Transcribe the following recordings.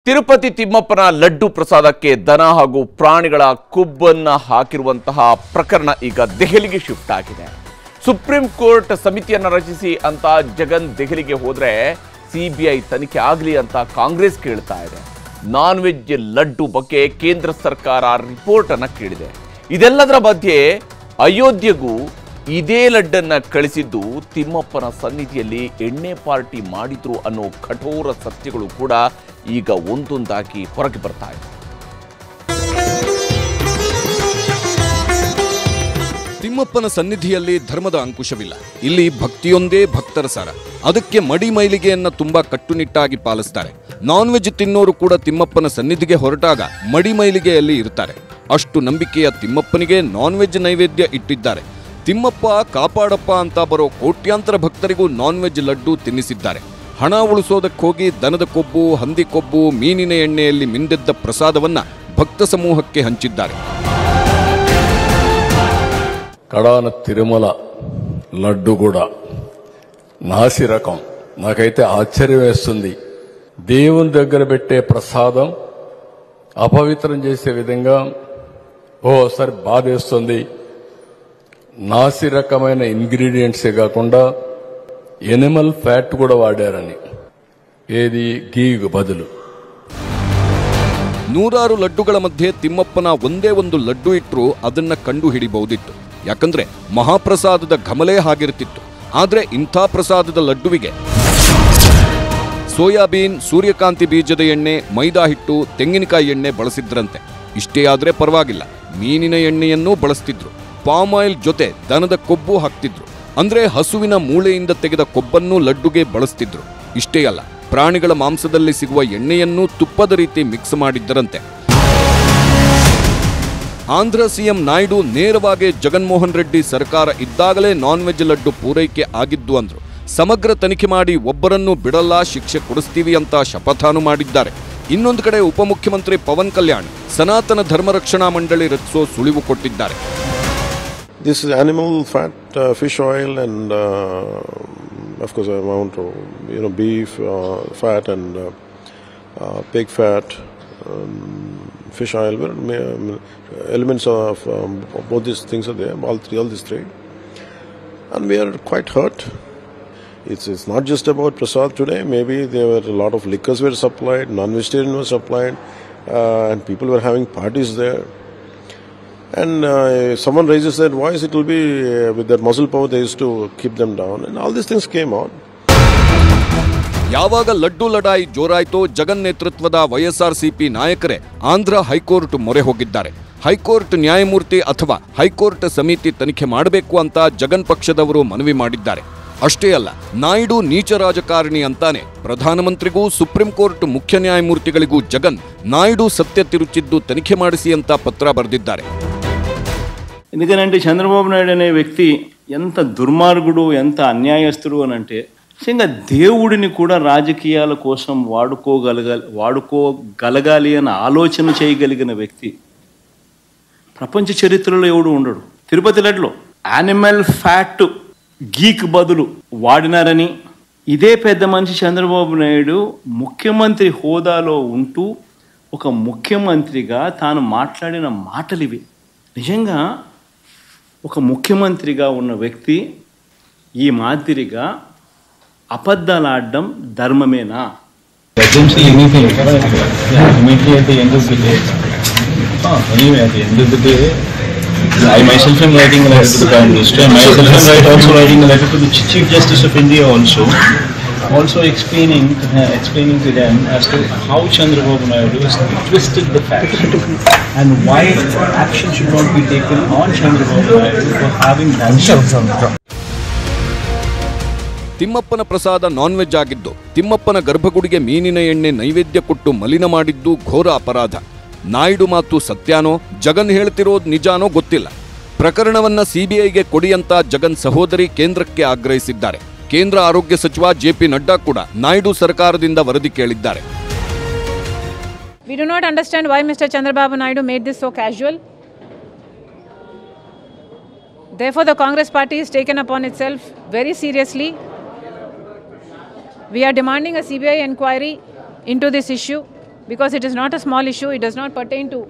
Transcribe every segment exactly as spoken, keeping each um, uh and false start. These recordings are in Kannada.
ತಿರುಪತಿ ತಿಮ್ಮಪ್ಪನ ಲಡ್ಡು ಪ್ರಸಾದಕ್ಕೆ ದನ ಹಾಗೂ ಪ್ರಾಣಿಗಳ ಕೊಬ್ಬನ್ನು ಹಾಕಿರುವಂತಹ ಪ್ರಕರಣ ಈಗ ದೆಹಲಿಗೆ ಶಿಫ್ಟ್ ಆಗಿದೆ. ಸುಪ್ರೀಂ ಕೋರ್ಟ್ ಸಮಿತಿಯನ್ನು ರಚಿಸಿ ಅಂತ ಜಗನ್ ದೆಹಲಿಗೆ ಹೋದ್ರೆ ಸಿಬಿಐ ತನಿಖೆ ಆಗಲಿ ಅಂತ ಕಾಂಗ್ರೆಸ್ ಕೇಳ್ತಾ ಇದೆ. ನಾನ್ ವೆಜ್ ಲಡ್ಡು ಬಗ್ಗೆ ಕೇಂದ್ರ ಸರ್ಕಾರ ರಿಪೋರ್ಟ್ ಅನ್ನು ಕೇಳಿದೆ. ಇದೆಲ್ಲದರ ಮಧ್ಯೆ ಅಯೋಧ್ಯೆಗೂ ಇದೇ ಲಡ್ಡನ್ನ ಕಳಿಸಿದ್ದು ತಿಮ್ಮಪ್ಪನ ಸನ್ನಿಧಿಯಲ್ಲಿ ಎಣ್ಣೆ ಪಾರ್ಟಿ ಮಾಡಿದ್ರು ಅನ್ನೋ ಕಠೋರ ಸತ್ಯಗಳು ಕೂಡ ಈಗ ಒಂದೊಂದಾಗಿ ಹೊರಗೆ ಬರ್ತಾ ಇದೆ. ತಿಮ್ಮಪ್ಪನ ಸನ್ನಿಧಿಯಲ್ಲಿ ಧರ್ಮದ ಅಂಕುಶವಿಲ್ಲ. ಇಲ್ಲಿ ಭಕ್ತಿಯೊಂದೇ ಭಕ್ತರ ಸಾರ. ಅದಕ್ಕೆ ಮಡಿ ಮೈಲಿಗೆಯನ್ನ ತುಂಬಾ ಕಟ್ಟುನಿಟ್ಟಾಗಿ ಪಾಲಿಸ್ತಾರೆ. ನಾನ್ ವೆಜ್ ತಿನ್ನೋರು ಕೂಡ ತಿಮ್ಮಪ್ಪನ ಸನ್ನಿಧಿಗೆ ಹೊರಟಾಗ ಮಡಿ ಮೈಲಿಗೆಯಲ್ಲಿ ಇರ್ತಾರೆ. ಅಷ್ಟು ನಂಬಿಕೆಯ ತಿಮ್ಮಪ್ಪನಿಗೆ ನಾನ್ ವೆಜ್ ನೈವೇದ್ಯ ಇಟ್ಟಿದ್ದಾರೆ. ತಿಮ್ಮಪ್ಪ ಕಾಪಾಡಪ್ಪ ಅಂತ ಬರೋ ಕೋಟ್ಯಾಂತರ ಭಕ್ತರಿಗೂ ನಾನ್ ವೆಜ್ ಲಡ್ಡು ತಿನ್ನಿಸಿದ್ದಾರೆ. ಹಣ ಉಳಿಸೋದಕ್ಕೋಗಿ ದನದ ಕೊಬ್ಬು, ಹಂದಿ ಕೊಬ್ಬು, ಮೀನಿನ ಎಣ್ಣೆಯಲ್ಲಿ ಮಿಂದೆದ್ದ ಪ್ರಸಾದವನ್ನ భక్త సమూహಕ್ಕೆ ಹಂಚಿದ್ದಾರೆ. కడాన తిరుమల లడ్డు కూడా నాసి రకం. నాకైతే ఆశ్చర్యం వేస్తుంది. దేవుని దగ్గర పెట్టే ప్రసాదం అపవిత్రం చేసే విధంగా ఓసారి బాధేస్తుంది. నాసి రకమైన ఇంగ్రీడియంట్సే కాకుండా ఎనిమల్ ఫ్యాట్ కూడా వాడారని, ఏది గీకు బదులు. ನೂರಾರು ಲಡ್ಡುಗಳ ಮಧ್ಯೆ ತಿಮ್ಮಪ್ಪನ ಒಂದೇ ಒಂದು ಲಡ್ಡು ಇಟ್ಟರು ಅದನ್ನ ಕಂಡು ಹಿಡಿಬಹುದಿತ್ತು. ಯಾಕಂದ್ರೆ ಮಹಾಪ್ರಸಾದದ ಘಮಲೇ ಹಾಗಿರ್ತಿತ್ತು. ಆದ್ರೆ ಇಂಥ ಪ್ರಸಾದದ ಲಡ್ಡುವಿಗೆ ಸೋಯಾಬೀನ್, ಸೂರ್ಯಕಾಂತಿ ಬೀಜದ ಎಣ್ಣೆ, ಮೈದಾ ಹಿಟ್ಟು, ತೆಂಗಿನಕಾಯಿ ಎಣ್ಣೆ ಬಳಸಿದ್ರಂತೆ. ಇಷ್ಟೇ ಆದ್ರೆ ಪರವಾಗಿಲ್ಲ, ಮೀನಿನ ಎಣ್ಣೆಯನ್ನೂ ಬಳಸ್ತಿದ್ರು. ಪಾಮ್ ಆಯಿಲ್ ಜೊತೆ ದನದ ಕೊಬ್ಬು ಹಾಕ್ತಿದ್ರು. ಅಂದ್ರೆ ಹಸುವಿನ ಮೂಳೆಯಿಂದ ತೆಗೆದ ಕೊಬ್ಬನ್ನು ಲಡ್ಡುಗೆ ಬಳಸ್ತಿದ್ರು. ಇಷ್ಟೇ ಅಲ್ಲ, ಪ್ರಾಣಿಗಳ ಮಾಂಸದಲ್ಲಿ ಸಿಗುವ ಎಣ್ಣೆಯನ್ನೂ ತುಪ್ಪದ ರೀತಿ ಮಿಕ್ಸ್ ಮಾಡಿದ್ದರಂತೆ. ಆಂಧ್ರ ಸಿಎಂ ನಾಯ್ಡು ನೇರವಾಗಿ ಜಗನ್ಮೋಹನ್ ರೆಡ್ಡಿ ಸರ್ಕಾರ ಇದ್ದಾಗಲೇ ನಾನ್ ವೆಜ್ ಲಡ್ಡು ಪೂರೈಕೆ ಆಗಿದ್ದು ಅಂದ್ರು. ಸಮಗ್ರ ತನಿಖೆ ಮಾಡಿ ಒಬ್ಬರನ್ನು ಬಿಡಲ್ಲ, ಶಿಕ್ಷೆ ಕೊಡಿಸ್ತೀವಿ ಅಂತ ಶಪಥಾನು ಮಾಡಿದ್ದಾರೆ. ಇನ್ನೊಂದು ಕಡೆ ಉಪಮುಖ್ಯಮಂತ್ರಿ ಪವನ್ ಕಲ್ಯಾಣ್ ಸನಾತನ ಧರ್ಮ ರಕ್ಷಣಾ ಮಂಡಳಿ ರಚಿಸೋ ಸುಳಿವು ಕೊಟ್ಟಿದ್ದಾರೆ. This is animal fat, uh, fish oil, and uh, of course amount of you know beef uh, fat and uh, uh, pig fat, um, fish oil. Um, elements of um, both these things are there. All three, all these three, and we are quite hurt. It's it's not just about prasad today. Maybe there were a lot of liquors were supplied, non-vegetarian was supplied, uh, and people were having parties there. And uh, if someone raises their voice, it will be uh, with their muscle power they used to keep them down, and all these things came out. ಯಾವಾಗ ಲಡ್ಡು ಲಡಾಯಿ ಜೋರಾಯ್ತೋ ಜಗನ್ ನೇತೃತ್ವದ ವೈಎಸ್ಆರ್ಸಿಪಿ ನಾಯಕರೇ ಆಂಧ್ರ ಹೈಕೋರ್ಟ್ ಮೊರೆ ಹೋಗಿದ್ದಾರೆ. ಹೈಕೋರ್ಟ್ ನ್ಯಾಯಮೂರ್ತಿ ಅಥವಾ ಹೈಕೋರ್ಟ್ ಸಮಿತಿ ತನಿಖೆ ಮಾಡಬೇಕು ಅಂತ ಜಗನ್ ಪಕ್ಷದವರು ಮನವಿ ಮಾಡಿದ್ದಾರೆ. ಅಷ್ಟೇ ಅಲ್ಲ, ನಾಯ್ಡು ನೀಚ ರಾಜಕಾರಣಿ ಅಂತಾನೆ ಪ್ರಧಾನಮಂತ್ರಿಗೂ ಸುಪ್ರೀಂ ಕೋರ್ಟ್ ಮುಖ್ಯ ನ್ಯಾಯಮೂರ್ತಿಗಳಿಗೂ ಜಗನ್ ನಾಯ್ಡು ಸತ್ಯ ತಿರುಚಿದ್ದು ತನಿಖೆ ಮಾಡಿಸಿ ಅಂತ ಪತ್ರ ಬರೆದಿದ್ದಾರೆ. ఎందుకంటే చంద్రబాబు నాయుడు అనే వ్యక్తి ఎంత దుర్మార్గుడు, ఎంత అన్యాయస్తుడు అని అంటే నిజంగా దేవుడిని కూడా రాజకీయాల కోసం వాడుకోగలగాలి వాడుకోగలగాలి అన్న ఆలోచన చేయగలిగిన వ్యక్తి ప్రపంచ చరిత్రలో ఎవడు ఉండడు. తిరుపతి లడ్డులో యానిమల్ ఫ్యాట్ గీక్ బదులు వాడినారని ఇదే పెద్ద మనిషి చంద్రబాబు నాయుడు ముఖ్యమంత్రి హోదాలో ఉంటూ ఒక ముఖ్యమంత్రిగా తాను మాట్లాడిన మాటలు ఇవి. నిజంగా ఒక ముఖ్యమంత్రిగా ఉన్న వ్యక్తి ఈ మాదిరిగా అబద్ధాలు ఆడడం ధర్మమేనా? I myself am writing a letter to the Prime Minister. I myself am right also writing a letter to the Chief Justice of India also, also explaining uh, explaining to them as to how Chandrababu Naidu has twisted the facts and why action should not be taken on Chandrababu Naidu for having done so. ತಿಮ್ಮಪ್ಪನ ಪ್ರಸಾದ ನಾನ್ ವೆಜ್ ಆಗಿದ್ದು, ತಿಮ್ಮಪ್ಪನ ಗರ್ಭಗುಡಿಗೆ ಮೀನಿನ ಎಣ್ಣೆ ನೈವೇದ್ಯ ಕೊಟ್ಟು ಮಲಿನ ಮಾಡಿದ್ದು ಘೋರ ಅಪರಾಧ. ನಾಯ್ಡು ಮಾತು ಸತ್ಯಾನೋ, ಜಗನ್ ಹೇಳ್ತಿರೋದು ನಿಜಾನೋ ಗೊತ್ತಿಲ್ಲ. ಪ್ರಕರಣವನ್ನ ಸಿಬಿಐಗೆ ಕೊಡಿ ಅಂತ ಜಗನ್ ಸಹೋದರಿ ಕೇಂದ್ರಕ್ಕೆ ಆಗ್ರಹಿಸಿದ್ದಾರೆ. ಕೇಂದ್ರ ಆರೋಗ್ಯ ಸಚಿವ ಜೆಪಿ ನಡ್ಡಾ ಕೂಡ ನಾಯ್ಡು ಸರ್ಕಾರದಿಂದ ವರದಿ ಕೇಳಿದ್ದಾರೆ. We do not understand why Mister Chandrababu Naidu made this so casual. Therefore, the Congress party is taken upon itself very seriously. We are demanding a C B I inquiry into this issue. because it is not a small issue. It does not pertain to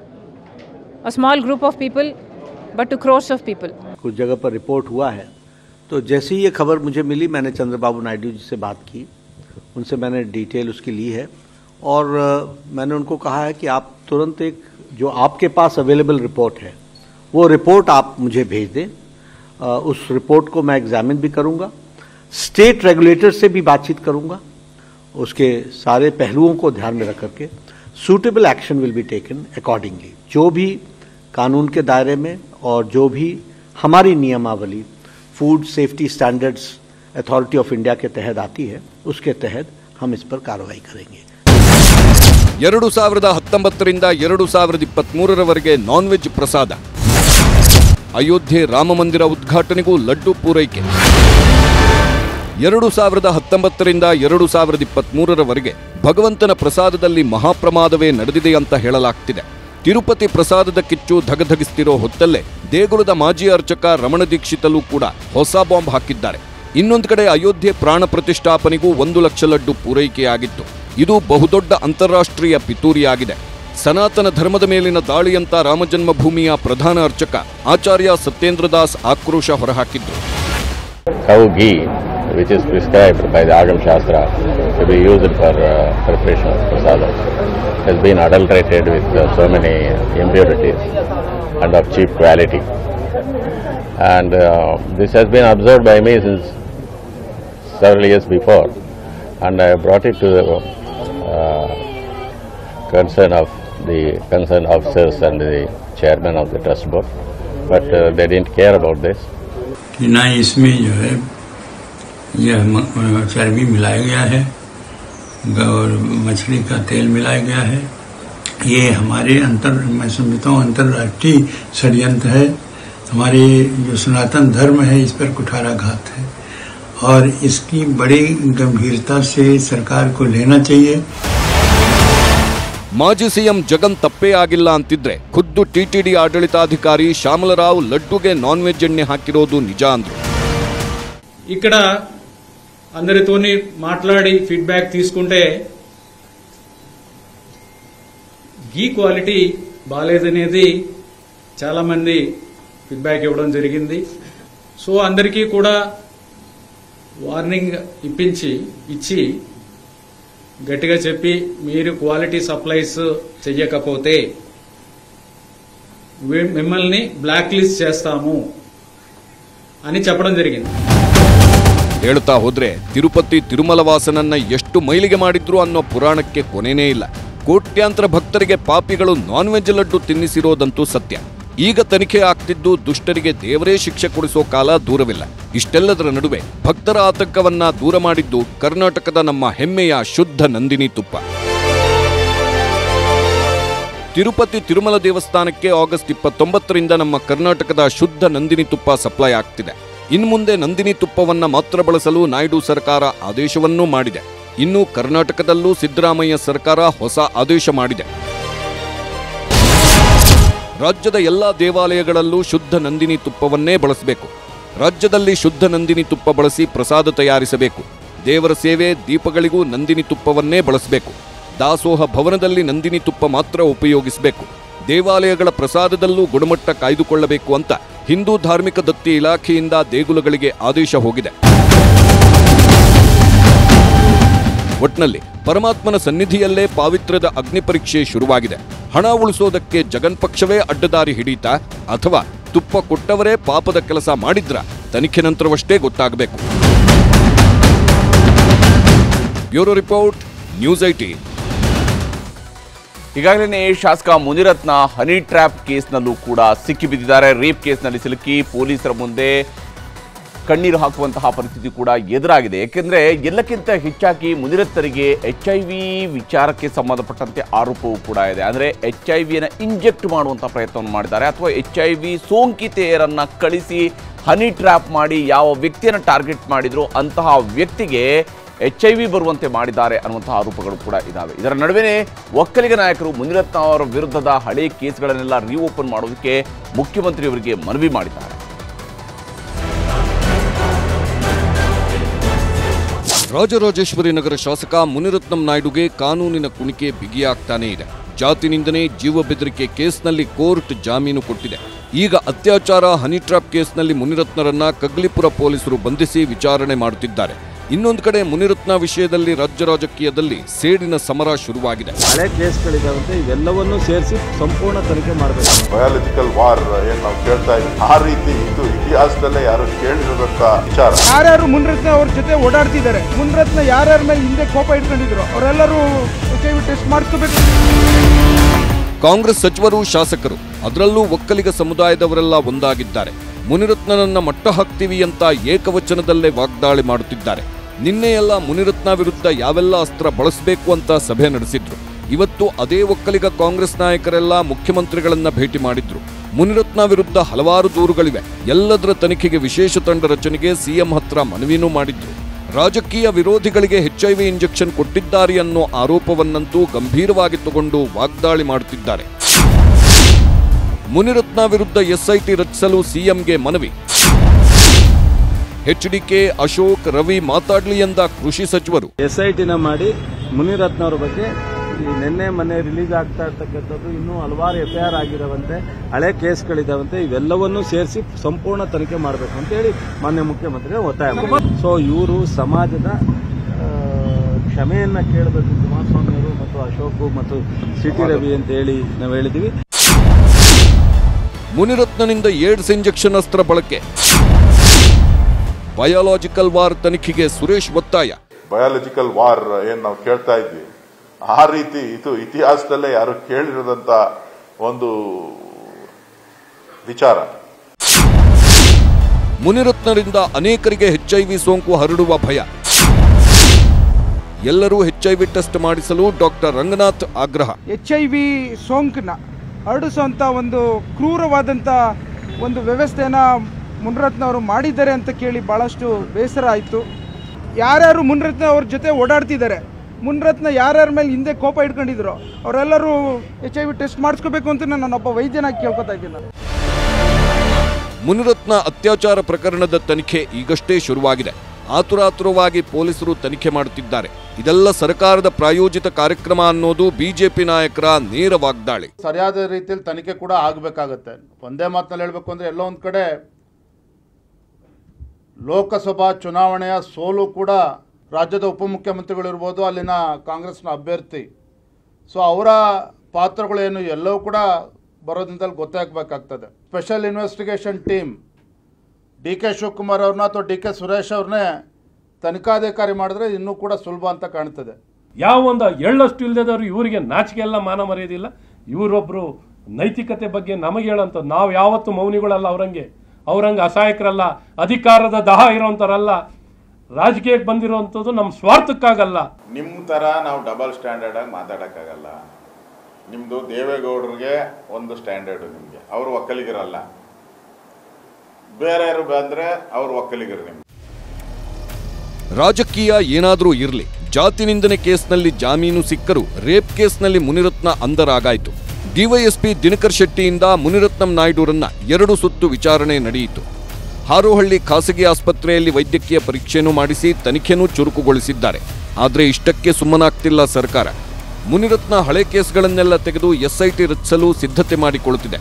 a small group of people, but to crores of people. कुछ जगह पर रिपोर्ट हुआ है, तो जैसे ही ये खबर मुझे मिली मैंने चंद्रबाबू नायडू जी से बात की, उनसे मैंने डिटेल उसकी ली है और मैंने उनको कहा है कि आप तुरंत एक जो आपके पास अवेलेबल रिपोर्ट है वो रिपोर्ट आप मुझे भेज दें। उस रिपोर्ट को मैं एग्जामिन भी करूंगा, स्टेट रेगुलेटर से भी बातचीत करूंगा, उसके सारे पहलुओं को ध्यान में रख करके suitable action will be taken accordingly. जो भी कानून के दायरे में और जो भी हमारी नियमावली food safety standards authority of India के तहत आती है उसके तहत हम इस पर कार्रवाई करेंगे। ಎರಡು ಸಾವಿರದ ಹತ್ತೊಂಬತ್ತರಿಂದ ಎರಡು ಸಾವಿರದ ಇಪ್ಪತ್ಮೂರರವರೆಗೆ ನಾನ್ ವೆಜ್ ಪ್ರಸಾದ, ಅಯೋಧ್ಯೆ ರಾಮ ಮಂದಿರ ಉದ್ಘಾಟನೆಗೂ ಲಡ್ಡು ಪೂರೈಕೆ. ಎರಡು ಸಾವಿರದ ಹತ್ತೊಂಬತ್ತರಿಂದ ಎರಡು ಸಾವಿರದ ಇಪ್ಪತ್ಮೂರರವರೆಗೆ ಭಗವಂತನ ಪ್ರಸಾದದಲ್ಲಿ ಮಹಾಪ್ರಮಾದವೇ ನಡೆದಿದೆ ಅಂತ ಹೇಳಲಾಗ್ತಿದೆ. ತಿರುಪತಿ ಪ್ರಸಾದದ ಕಿಚ್ಚು ಧಗಧಗಿಸ್ತಿರೋ ಹೊತ್ತಲ್ಲೇ ದೇಗುಲದ ಮಾಜಿ ಅರ್ಚಕ ರಮಣ ದೀಕ್ಷಿತಲ್ಲೂ ಕೂಡ ಹೊಸ ಬಾಂಬ್ ಹಾಕಿದ್ದಾರೆ. ಇನ್ನೊಂದು ಕಡೆ ಅಯೋಧ್ಯೆ ಪ್ರಾಣ ಪ್ರತಿಷ್ಠಾಪನೆಗೂ ಒಂದು ಲಕ್ಷ ಲಡ್ಡು ಪೂರೈಕೆಯಾಗಿತ್ತು. ಇದು ಬಹುದೊಡ್ಡ ಅಂತಾರಾಷ್ಟ್ರೀಯ ಪಿತೂರಿಯಾಗಿದೆ. ಸನಾತನ ಧರ್ಮದ ಮೇಲಿನ ದಾಳಿಯಂತ ರಾಮಜನ್ಮಭೂಮಿಯ ಪ್ರಧಾನ ಅರ್ಚಕ ಆಚಾರ್ಯ ಸತ್ಯೇಂದ್ರ ದಾಸ್ ಆಕ್ರೋಶ ಹೊರಹಾಕಿದ್ರು. Cow ghee, which is prescribed by the Agam Shastra to be used for uh, preparation of prasadam, has been adulterated with uh, so many impurities and of cheap quality. And uh, this has been observed by me since several years before, and I brought it to the uh, concern of the concerned officers and the chairman of the trust board, but uh, they didn't care about this. कि ना इसमें जो है यह चर्बी मिलाया गया है और मछली का तेल मिलाया गया है। ये हमारे अंतर मैं समझता हूँ अंतर्राष्ट्रीय षड्यंत्र है। हमारे जो सनातन धर्म है इस पर कुठाराघात है और इसकी बड़ी गंभीरता से सरकार को लेना चाहिए। ಮಾಜಿ ಸಿಎಂ ಜಗನ್ ತಪ್ಪೇ ಆಗಿಲ್ಲ ಅಂತಿದ್ರೆ ಖುದ್ದು ಟಿಟಿಡಿ ಆಡಳಿತಾಧಿಕಾರಿ ಶ್ಯಾಮಲರಾವ್ ಲಡ್ಡುಗೆ ನಾನ್ ವೆಜ್ ಎಣ್ಣೆ ಹಾಕಿರೋದು నిజ ಅಂದ್ರು. ఇక్కడ అందరితోని మాట్లాడి ఫీడ్బ్యాక్ తీసుకుంటే గీ క్వాలిటీ బాలేదనేది చాలా మంది ఫీడ్బ్యాక్ ఇవ్వడం జరిగింది. సో అందరికీ కూడా వార్నింగ్ ఇప్పించి ఇచ్చి గట్టిగా చెప్పి మీరు క్వాలిటీ సప్లైస్ చెయ్యకపోతే మిమ్మల్ని బ్లాక్ లిస్ట్ చేస్తాము అని చెప్పడం జరిగింది. ಹೇಳ್ತಾ ಹೋದ್ರೆ ತಿರುಪತಿ ತಿರುಮಲ ವಾಸನನ್ನ ಎಷ್ಟು ಮೈಲಿಗೆ ಮಾಡಿದ್ರು ಅನ್ನೋ ಪುರಾಣಕ್ಕೆ ಕೊನೆನೇ ಇಲ್ಲ. ಕೋಟ್ಯಾಂತರ ಭಕ್ತರಿಗೆ ಪಾಪಿಗಳು ನಾನ್ ವೆಜ್ ಲಡ್ಡು ತಿನ್ನಿಸಿರೋದಂತೂ ಸತ್ಯ. ಈಗ ತನಿಖೆ ಆಗ್ತಿದ್ದು ದುಷ್ಟರಿಗೆ ದೇವರೇ ಶಿಕ್ಷೆ ಕೊಡಿಸೋ ಕಾಲ ದೂರವಿಲ್ಲ. ಇಷ್ಟೆಲ್ಲದರ ನಡುವೆ ಭಕ್ತರ ಆತಂಕವನ್ನ ದೂರ ಮಾಡಿದ್ದು ಕರ್ನಾಟಕದ ನಮ್ಮ ಹೆಮ್ಮೆಯ ಶುದ್ಧ ನಂದಿನಿ ತುಪ್ಪ. ತಿರುಪತಿ ತಿರುಮಲ ದೇವಸ್ಥಾನಕ್ಕೆ ಆಗಸ್ಟ್ ಇಪ್ಪತ್ತೊಂಬತ್ತರಿಂದ ನಮ್ಮ ಕರ್ನಾಟಕದ ಶುದ್ಧ ನಂದಿನಿ ತುಪ್ಪ ಸಪ್ಲೈ ಆಗ್ತಿದೆ. ಇನ್ಮುಂದೆ ನಂದಿನಿ ತುಪ್ಪವನ್ನ ಮಾತ್ರ ಬಳಸಲು ನಾಯ್ಡು ಸರ್ಕಾರ ಆದೇಶವನ್ನೂ ಮಾಡಿದೆ. ಇನ್ನು ಕರ್ನಾಟಕದಲ್ಲೂ ಸಿದ್ದರಾಮಯ್ಯ ಸರ್ಕಾರ ಹೊಸ ಆದೇಶ ಮಾಡಿದೆ. ರಾಜ್ಯದ ಎಲ್ಲಾ ದೇವಾಲಯಗಳಲ್ಲೂ ಶುದ್ಧ ನಂದಿನಿ ತುಪ್ಪವನ್ನೇ ಬಳಸಬೇಕು. ರಾಜ್ಯದಲ್ಲಿ ಶುದ್ಧ ನಂದಿನಿ ತುಪ್ಪ ಬಳಸಿ ಪ್ರಸಾದ ತಯಾರಿಸಬೇಕು. ದೇವರ ಸೇವೆ ದೀಪಗಳಿಗೂ ನಂದಿನಿ ತುಪ್ಪವನ್ನೇ ಬಳಸಬೇಕು. ದಾಸೋಹ ಭವನದಲ್ಲಿ ನಂದಿನಿ ತುಪ್ಪ ಮಾತ್ರ ಉಪಯೋಗಿಸಬೇಕು. ದೇವಾಲಯಗಳ ಪ್ರಸಾದದಲ್ಲೂ ಗುಣಮಟ್ಟ ಕಾಯ್ದುಕೊಳ್ಳಬೇಕು ಅಂತ ಹಿಂದೂ ಧಾರ್ಮಿಕ ದತ್ತಿ ಇಲಾಖೆಯಿಂದ ದೇಗುಲಗಳಿಗೆ ಆದೇಶ ಹೋಗಿದೆ. ಒಟ್ನಲ್ಲಿ ಪರಮಾತ್ಮನ ಸನ್ನಿಧಿಯಲ್ಲೇ ಪಾವಿತ್ರ್ಯದ ಅಗ್ನಿ ಪರೀಕ್ಷೆ ಶುರುವಾಗಿದೆ. ಹಣ ಉಳಿಸೋದಕ್ಕೆ ಜಗನ್ ಪಕ್ಷವೇ ಅಡ್ಡದಾರಿ ಹಿಡಿತಾ ಅಥವಾ ತುಪ್ಪ ಕೊಟ್ಟವರೇ ಪಾಪದ ಕೆಲಸ ಮಾಡಿದ್ರ ತನಿಖೆ ನಂತರವಷ್ಟೇ ಗೊತ್ತಾಗಬೇಕು. Bureau report, news eighteen. ಈಗಾಗಲೇ ಶಾಸಕ ಮುನಿರತ್ನ ಹನಿ ಟ್ರ್ಯಾಪ್ ಕೇಸ್ನಲ್ಲೂ ಕೂಡ ಸಿಕ್ಕಿಬಿದ್ದಿದ್ದಾರೆ. ರೇಪ್ ಕೇಸ್ನಲ್ಲಿ ಸಿಲುಕಿ ಪೊಲೀಸರ ಮುಂದೆ ಕಣ್ಣೀರು ಹಾಕುವಂತಹ ಪರಿಸ್ಥಿತಿ ಕೂಡ ಎದುರಾಗಿದೆ. ಯಾಕೆಂದರೆ ಎಲ್ಲಕ್ಕಿಂತ ಹೆಚ್ಚಾಗಿ ಮುನಿರತ್ನರಿಗೆ ಎಚ್ ಐ ವಿ ವಿಚಾರಕ್ಕೆ ಸಂಬಂಧಪಟ್ಟಂತೆ ಆರೋಪವೂ ಕೂಡ ಇದೆ. ಅಂದರೆ ಎಚ್ ಐ ವಿಯನ್ನು ಇಂಜೆಕ್ಟ್ ಮಾಡುವಂಥ ಪ್ರಯತ್ನವನ್ನು ಮಾಡಿದ್ದಾರೆ, ಅಥವಾ ಎಚ್ ಐ ವಿ ಸೋಂಕಿತೆಯರನ್ನು ಕಳಿಸಿ ಹನಿ ಟ್ರ್ಯಾಪ್ ಮಾಡಿ ಯಾವ ವ್ಯಕ್ತಿಯನ್ನು ಟಾರ್ಗೆಟ್ ಮಾಡಿದ್ರು ಅಂತಹ ವ್ಯಕ್ತಿಗೆ ಎಚ್ ಐ ವಿ ಬರುವಂತೆ ಮಾಡಿದ್ದಾರೆ ಅನ್ನುವಂತಹ ಆರೋಪಗಳು ಕೂಡ ಇದ್ದಾವೆ. ಇದರ ನಡುವೆ ಒಕ್ಕಲಿಗ ನಾಯಕರು ಮುನಿರತ್ನ ಅವರ ವಿರುದ್ಧದ ಹಳೆ ಕೇಸ್ಗಳನ್ನೆಲ್ಲ ರೀಓಪನ್ ಮಾಡೋದಕ್ಕೆ ಮುಖ್ಯಮಂತ್ರಿಯವರಿಗೆ ಮನವಿ ಮಾಡಿದ್ದಾರೆ. ರಾಜರಾಜೇಶ್ವರಿ ನಗರ ಶಾಸಕ ಮುನಿರತ್ನಂ ನಾಯ್ಡುಗೆ ಕಾನೂನಿನ ಕುಣಿಕೆ ಬಿಗಿಯಾಗ್ತಾನೇ ಇದೆ. ಜಾತಿ ನಿಂದನೆ, ಜೀವ ಬೆದರಿಕೆ ಕೇಸ್ನಲ್ಲಿ ಕೋರ್ಟ್ ಜಾಮೀನು ಕೊಟ್ಟಿದೆ. ಈಗ ಅತ್ಯಾಚಾರ ಹನಿ ಟ್ರ್ಯಾಪ್ ಕೇಸ್ನಲ್ಲಿ ಮುನಿರತ್ನರನ್ನ ಕಗ್ಲಿಪುರ ಪೊಲೀಸರು ಬಂಧಿಸಿ ವಿಚಾರಣೆ ಮಾಡುತ್ತಿದ್ದಾರೆ. ಇನ್ನೊಂದು ಕಡೆ ಮುನಿರತ್ನ ವಿಷಯದಲ್ಲಿ ರಾಜ್ಯ ರಾಜಕೀಯದಲ್ಲಿ ಸೇಡಿನ ಸಮರ ಶುರುವಾಗಿದೆ. ಹಳೆ ಕೇಸ್ಗಳಿದಾವಂತೆ, ಇವೆಲ್ಲವನ್ನೂ ಸೇರಿಸಿ ಸಂಪೂರ್ಣ ತನಿಖೆ ಮಾಡಬೇಕು. ಬಯಾಲಜಿಕಲ್ ವಾರ್ ಏನ್ ನಾವು ಕೇಳ್ತಾ ಇದ್ದೀವಿ, ಆ ರೀತಿ ಇದು ಇತಿಹಾಸದಲ್ಲೇ ಯಾರು ಕೇಳಿರೋದಂತ ವಿಚಾರ. ಯಾರ್ಯಾರು ಮುನಿರತ್ನ ಅವ್ರ ಜೊತೆ ಓಡಾಡ್ತಿದ್ದಾರೆ, ಮುನಿರತ್ನ ಯಾರ್ಯಾರ ಮೇಲೆ ಹಿಂದೆ ಕೋಪ ಇಟ್ಕೊಂಡಿದ್ರು ಅವರೆಲ್ಲರೂ ಟೆಸ್ಟ್ ಮಾಡಿಸ್ಕೋಬೇಕು. ಕಾಂಗ್ರೆಸ್ ಸಚಿವರು, ಶಾಸಕರು, ಅದರಲ್ಲೂ ಒಕ್ಕಲಿಗ ಸಮುದಾಯದವರೆಲ್ಲ ಒಂದಾಗಿದ್ದಾರೆ. ಮುನಿರತ್ನನನ್ನ ಮಟ್ಟ ಹಾಕ್ತೀವಿ ಅಂತ ಏಕವಚನದಲ್ಲೇ ವಾಗ್ದಾಳಿ ಮಾಡುತ್ತಿದ್ದಾರೆ. ನಿನ್ನೆಯೆಲ್ಲ ಮುನಿರತ್ನ ವಿರುದ್ಧ ಯಾವೆಲ್ಲ ಅಸ್ತ್ರ ಬಳಸಬೇಕು ಅಂತ ಸಭೆ ನಡೆಸಿದ್ರು. ಇವತ್ತು ಅದೇ ಒಕ್ಕಲಿಗ ಕಾಂಗ್ರೆಸ್ ನಾಯಕರೆಲ್ಲ ಮುಖ್ಯಮಂತ್ರಿಗಳನ್ನ ಭೇಟಿ ಮಾಡಿದ್ರು. ಮುನಿರತ್ನ ವಿರುದ್ಧ ಹಲವಾರು ದೂರುಗಳಿವೆ. ಎಲ್ಲದರ ತನಿಖೆಗೆ ವಿಶೇಷ ತಂಡ ರಚನೆಗೆ ಸಿಎಂ ಹತ್ರ ಮನವಿನೂ ಮಾಡಿದ್ರು. ರಾಜಕೀಯ ವಿರೋಧಿಗಳಿಗೆ ಎಚ್ಐವಿ ಇಂಜೆಕ್ಷನ್ ಕೊಟ್ಟಿದ್ದಾರೆ ಅನ್ನೋ ಆರೋಪವನ್ನಂತೂ ಗಂಭೀರವಾಗಿ ತಗೊಂಡು ವಾಗ್ದಾಳಿ ಮಾಡುತ್ತಿದ್ದಾರೆ. ಮುನಿರತ್ನ ವಿರುದ್ಧ ಎಸ್ಐಟಿ ರಚಿಸಲು ಸಿಎಂಗೆ ಮನವಿ. ಎಚ್ಡಿಕೆ, ಅಶೋಕ್, ರವಿ ಮಾತಾಡ್ಲಿ ಎಂದ ಕೃಷಿ ಸಚಿವರು. ಎಸ್ಐಟಿನ ಮಾಡಿ ಮುನಿರತ್ನ ಅವರ ಬಗ್ಗೆ ಈ ನಿನ್ನೆ ಮೊನ್ನೆ ರಿಲೀಸ್ ಆಗ್ತಾ ಇರ್ತಕ್ಕಂಥದ್ದು ಇನ್ನೂ ಹಲವಾರು ಎಫ್ಐಆರ್ ಆಗಿರುವಂತೆ, ಹಳೆ ಕೇಸ್ಗಳಿದಾವಂತೆ, ಇವೆಲ್ಲವನ್ನೂ ಸೇರಿಸಿ ಸಂಪೂರ್ಣ ತನಿಖೆ ಮಾಡಬೇಕು ಅಂತ ಹೇಳಿ ಮಾನ್ಯ ಮುಖ್ಯಮಂತ್ರಿಗಳು ಒತ್ತಾಯ ಮಾಡಿದ್ದಾರೆ. ಸೊ ಇವರು ಸಮಾಜದ ಕ್ಷಮೆಯನ್ನ ಕೇಳಬೇಕು ಕುಮಾರಸ್ವಾಮಿ ಅವರು ಮತ್ತು ಅಶೋಕ್ ಮತ್ತು ಸಿಟಿ ರವಿ ಅಂತ ಹೇಳಿ ನಾವು ಹೇಳಿದೀವಿ. ಮುನಿರತ್ನನಿಂದ ಏಡ್ಸ್ ಇಂಜೆಕ್ಷನ್ ಅಸ್ತ್ರ ಬಳಕೆ. ಬಯಾಲಜಿಕಲ್ ವಾರ್ ತನಿಖೆಗೆ ಸುರೇಶ್ ಒತ್ತಾಯ. ಬಯಾಲಜಿಕಲ್ ವಾರ್ ಏನ್ ನಾವು ಕೇಳ್ತಾ ಇದ್ವಿ, ಆ ರೀತಿ ಇದು ಇತಿಹಾಸದಲ್ಲೇ ಯಾರು ಕೇಳಿರೋದಂತ ಒಂದು ವಿಚಾರ. ಮುನಿರತ್ನರಿಂದ ಅನೇಕರಿಗೆ ಎಚ್ಐವಿ ಸೋಂಕು ಹರಡುವ ಭಯ. ಎಲ್ಲರೂ ಎಚ್ಐವಿ ಟೆಸ್ಟ್ ಮಾಡಿಸಲು ಡಾಕ್ಟರ್ ರಂಗನಾಥ್ ಆಗ್ರಹ. ಎಚ್ಐವಿ ಸೋಂಕನ್ನ ಹರಡಿಸುವಂತ ಒಂದು ಕ್ರೂರವಾದಂತ ಒಂದು ವ್ಯವಸ್ಥೆಯನ್ನ ಮುನಿರತ್ನ ಅವರು ಮಾಡಿದ್ದಾರೆ ಅಂತ ಕೇಳಿ ಬಹಳಷ್ಟು ಬೇಸರ ಆಯಿತು. ಯಾರ್ಯಾರು ಮುನಿರತ್ನ ಅವ್ರ ಜೊತೆ ಓಡಾಡ್ತಿದ್ದಾರೆ, ಮುನಿರತ್ನ ಯಾರ್ಯಾರ ಮೇಲೆ ಹಿಂದೆ ಕೋಪ ಇಟ್ಕೊಂಡಿದ್ರು ಅವರೆಲ್ಲರೂ ಎಚ್ ಐ ವಿ ಟೆಸ್ಟ್ ಮಾಡಿಸ್ಕೋಬೇಕು ಅಂತ ನಾನೊಬ್ಬ ವೈದ್ಯನಾಗಿ ಕೇಳ್ಕೊತಾ ಇದ್ದೀನಿ ನಾನು. ಮುನಿರತ್ನ ಅತ್ಯಾಚಾರ ಪ್ರಕರಣದ ತನಿಖೆ ಈಗಷ್ಟೇ ಶುರುವಾಗಿದೆ. ಆತುರಾತುರವಾಗಿ ಪೊಲೀಸರು ತನಿಖೆ ಮಾಡುತ್ತಿದ್ದಾರೆ. ಇದೆಲ್ಲ ಸರ್ಕಾರದ ಪ್ರಾಯೋಜಿತ ಕಾರ್ಯಕ್ರಮ ಅನ್ನೋದು ಬಿಜೆಪಿ ನಾಯಕರ ನೇರ ವಾಗ್ದಾಳಿ. ಸರಿಯಾದ ರೀತಿಯಲ್ಲಿ ತನಿಖೆ ಕೂಡ ಆಗಬೇಕಾಗತ್ತೆ. ಒಂದೇ ಮಾತಿನಲ್ಲಿ ಹೇಳಬೇಕು ಅಂದರೆ ಎಲ್ಲೋ ಒಂದು ಕಡೆ ಲೋಕಸಭಾ ಚುನಾವಣೆಯ ಸೋಲು ಕೂಡ ರಾಜ್ಯದ ಉಪಮುಖ್ಯಮಂತ್ರಿಗಳಿರ್ಬೋದು, ಅಲ್ಲಿನ ಕಾಂಗ್ರೆಸ್ನ ಅಭ್ಯರ್ಥಿ, ಸೊ ಅವರ ಪಾತ್ರಗಳೇನು ಎಲ್ಲವೂ ಕೂಡ ಬರೋದ್ರಿಂದಲೇ ಗೊತ್ತಾಗಬೇಕಾಗ್ತದೆ. Special investigation team D K Shivakumar ಅವ್ರನ್ನ ಅಥವಾ ಡಿ ಕೆ ಸುರೇಶ್ ಅವ್ರನ್ನೇ ತನಿಖಾಧಿಕಾರಿ ಮಾಡಿದ್ರೆ ಇನ್ನೂ ಕೂಡ ಸುಲಭ ಅಂತ ಕಾಣ್ತದೆ. ಯಾವ ಒಂದು ಎಳ್ಳಷ್ಟು ಇಲ್ಲದವರು ಇವರಿಗೆ ನಾಚಿಕೆ ಎಲ್ಲ ಮಾನ ಮರೆಯೋದಿಲ್ಲ. ಇವರೊಬ್ಬರು ನೈತಿಕತೆ ಬಗ್ಗೆ ನಮಗೆ ಹೇಳೋಂಥದ್ದು, ನಾವು ಯಾವತ್ತು ಮೌನಿಗಳಲ್ಲ, ಅವರಂಗೆ ಅವರಂಗೆ ಅಸಹಾಯಕರಲ್ಲ, ಅಧಿಕಾರದ ದಾಹ ಇರೋಂಥವ್ರಲ್ಲ. ರಾಜಕೀಯಕ್ಕೆ ಬಂದಿರೋವಂಥದ್ದು ನಮ್ಮ ಸ್ವಾರ್ಥಕ್ಕಾಗಲ್ಲ. ನಿಮ್ಮ ಥರ ನಾವು ಡಬಲ್ ಸ್ಟ್ಯಾಂಡರ್ಡ್ ಆಗಿ ಮಾತಾಡೋಕ್ಕಾಗಲ್ಲ. ನಿಮ್ಮದು ದೇವೇಗೌಡರಿಗೆ ಒಂದು ಸ್ಟ್ಯಾಂಡರ್ಡು, ನಿಮಗೆ ಅವರು ಒಕ್ಕಲಿಗರಲ್ಲ, ಬೇರೆ ಯಾರು ಬಂದರೆ ಅವರು ಒಕ್ಕಲಿಗರು. ನಿಮ್ಗೆ ರಾಜಕೀಯ ಏನಾದರೂ ಇರಲಿ, ಜಾತಿ ನಿಂದನೆ ಕೇಸ್ನಲ್ಲಿ ಜಾಮೀನು ಸಿಕ್ಕರು ರೇಪ್ ಕೇಸ್ನಲ್ಲಿ ಮುನಿರತ್ನ ಅಂದರಾಗಾಯಿತು. ಡಿವೈಎಸ್ಪಿ ದಿನಕರ್ ಶೆಟ್ಟಿಯಿಂದ ಮುನಿರತ್ನಂ ನಾಯ್ಡುರನ್ನ ಎರಡು ಸುತ್ತು ವಿಚಾರಣೆ ನಡೆಯಿತು. ಹಾರೋಹಳ್ಳಿ ಖಾಸಗಿ ಆಸ್ಪತ್ರೆಯಲ್ಲಿ ವೈದ್ಯಕೀಯ ಪರೀಕ್ಷೆನೂ ಮಾಡಿಸಿ ತನಿಖೆನೂ ಚುರುಕುಗೊಳಿಸಿದ್ದಾರೆ. ಆದರೆ ಇಷ್ಟಕ್ಕೆ ಸುಮ್ಮನಾಗ್ತಿಲ್ಲ ಸರ್ಕಾರ. ಮುನಿರತ್ನ ಹಳೆ ಕೇಸ್ಗಳನ್ನೆಲ್ಲ ತೆಗೆದು ಎಸ್ಐಟಿ ರಚಿಸಲು ಸಿದ್ಧತೆ ಮಾಡಿಕೊಳ್ಳುತ್ತಿದೆ.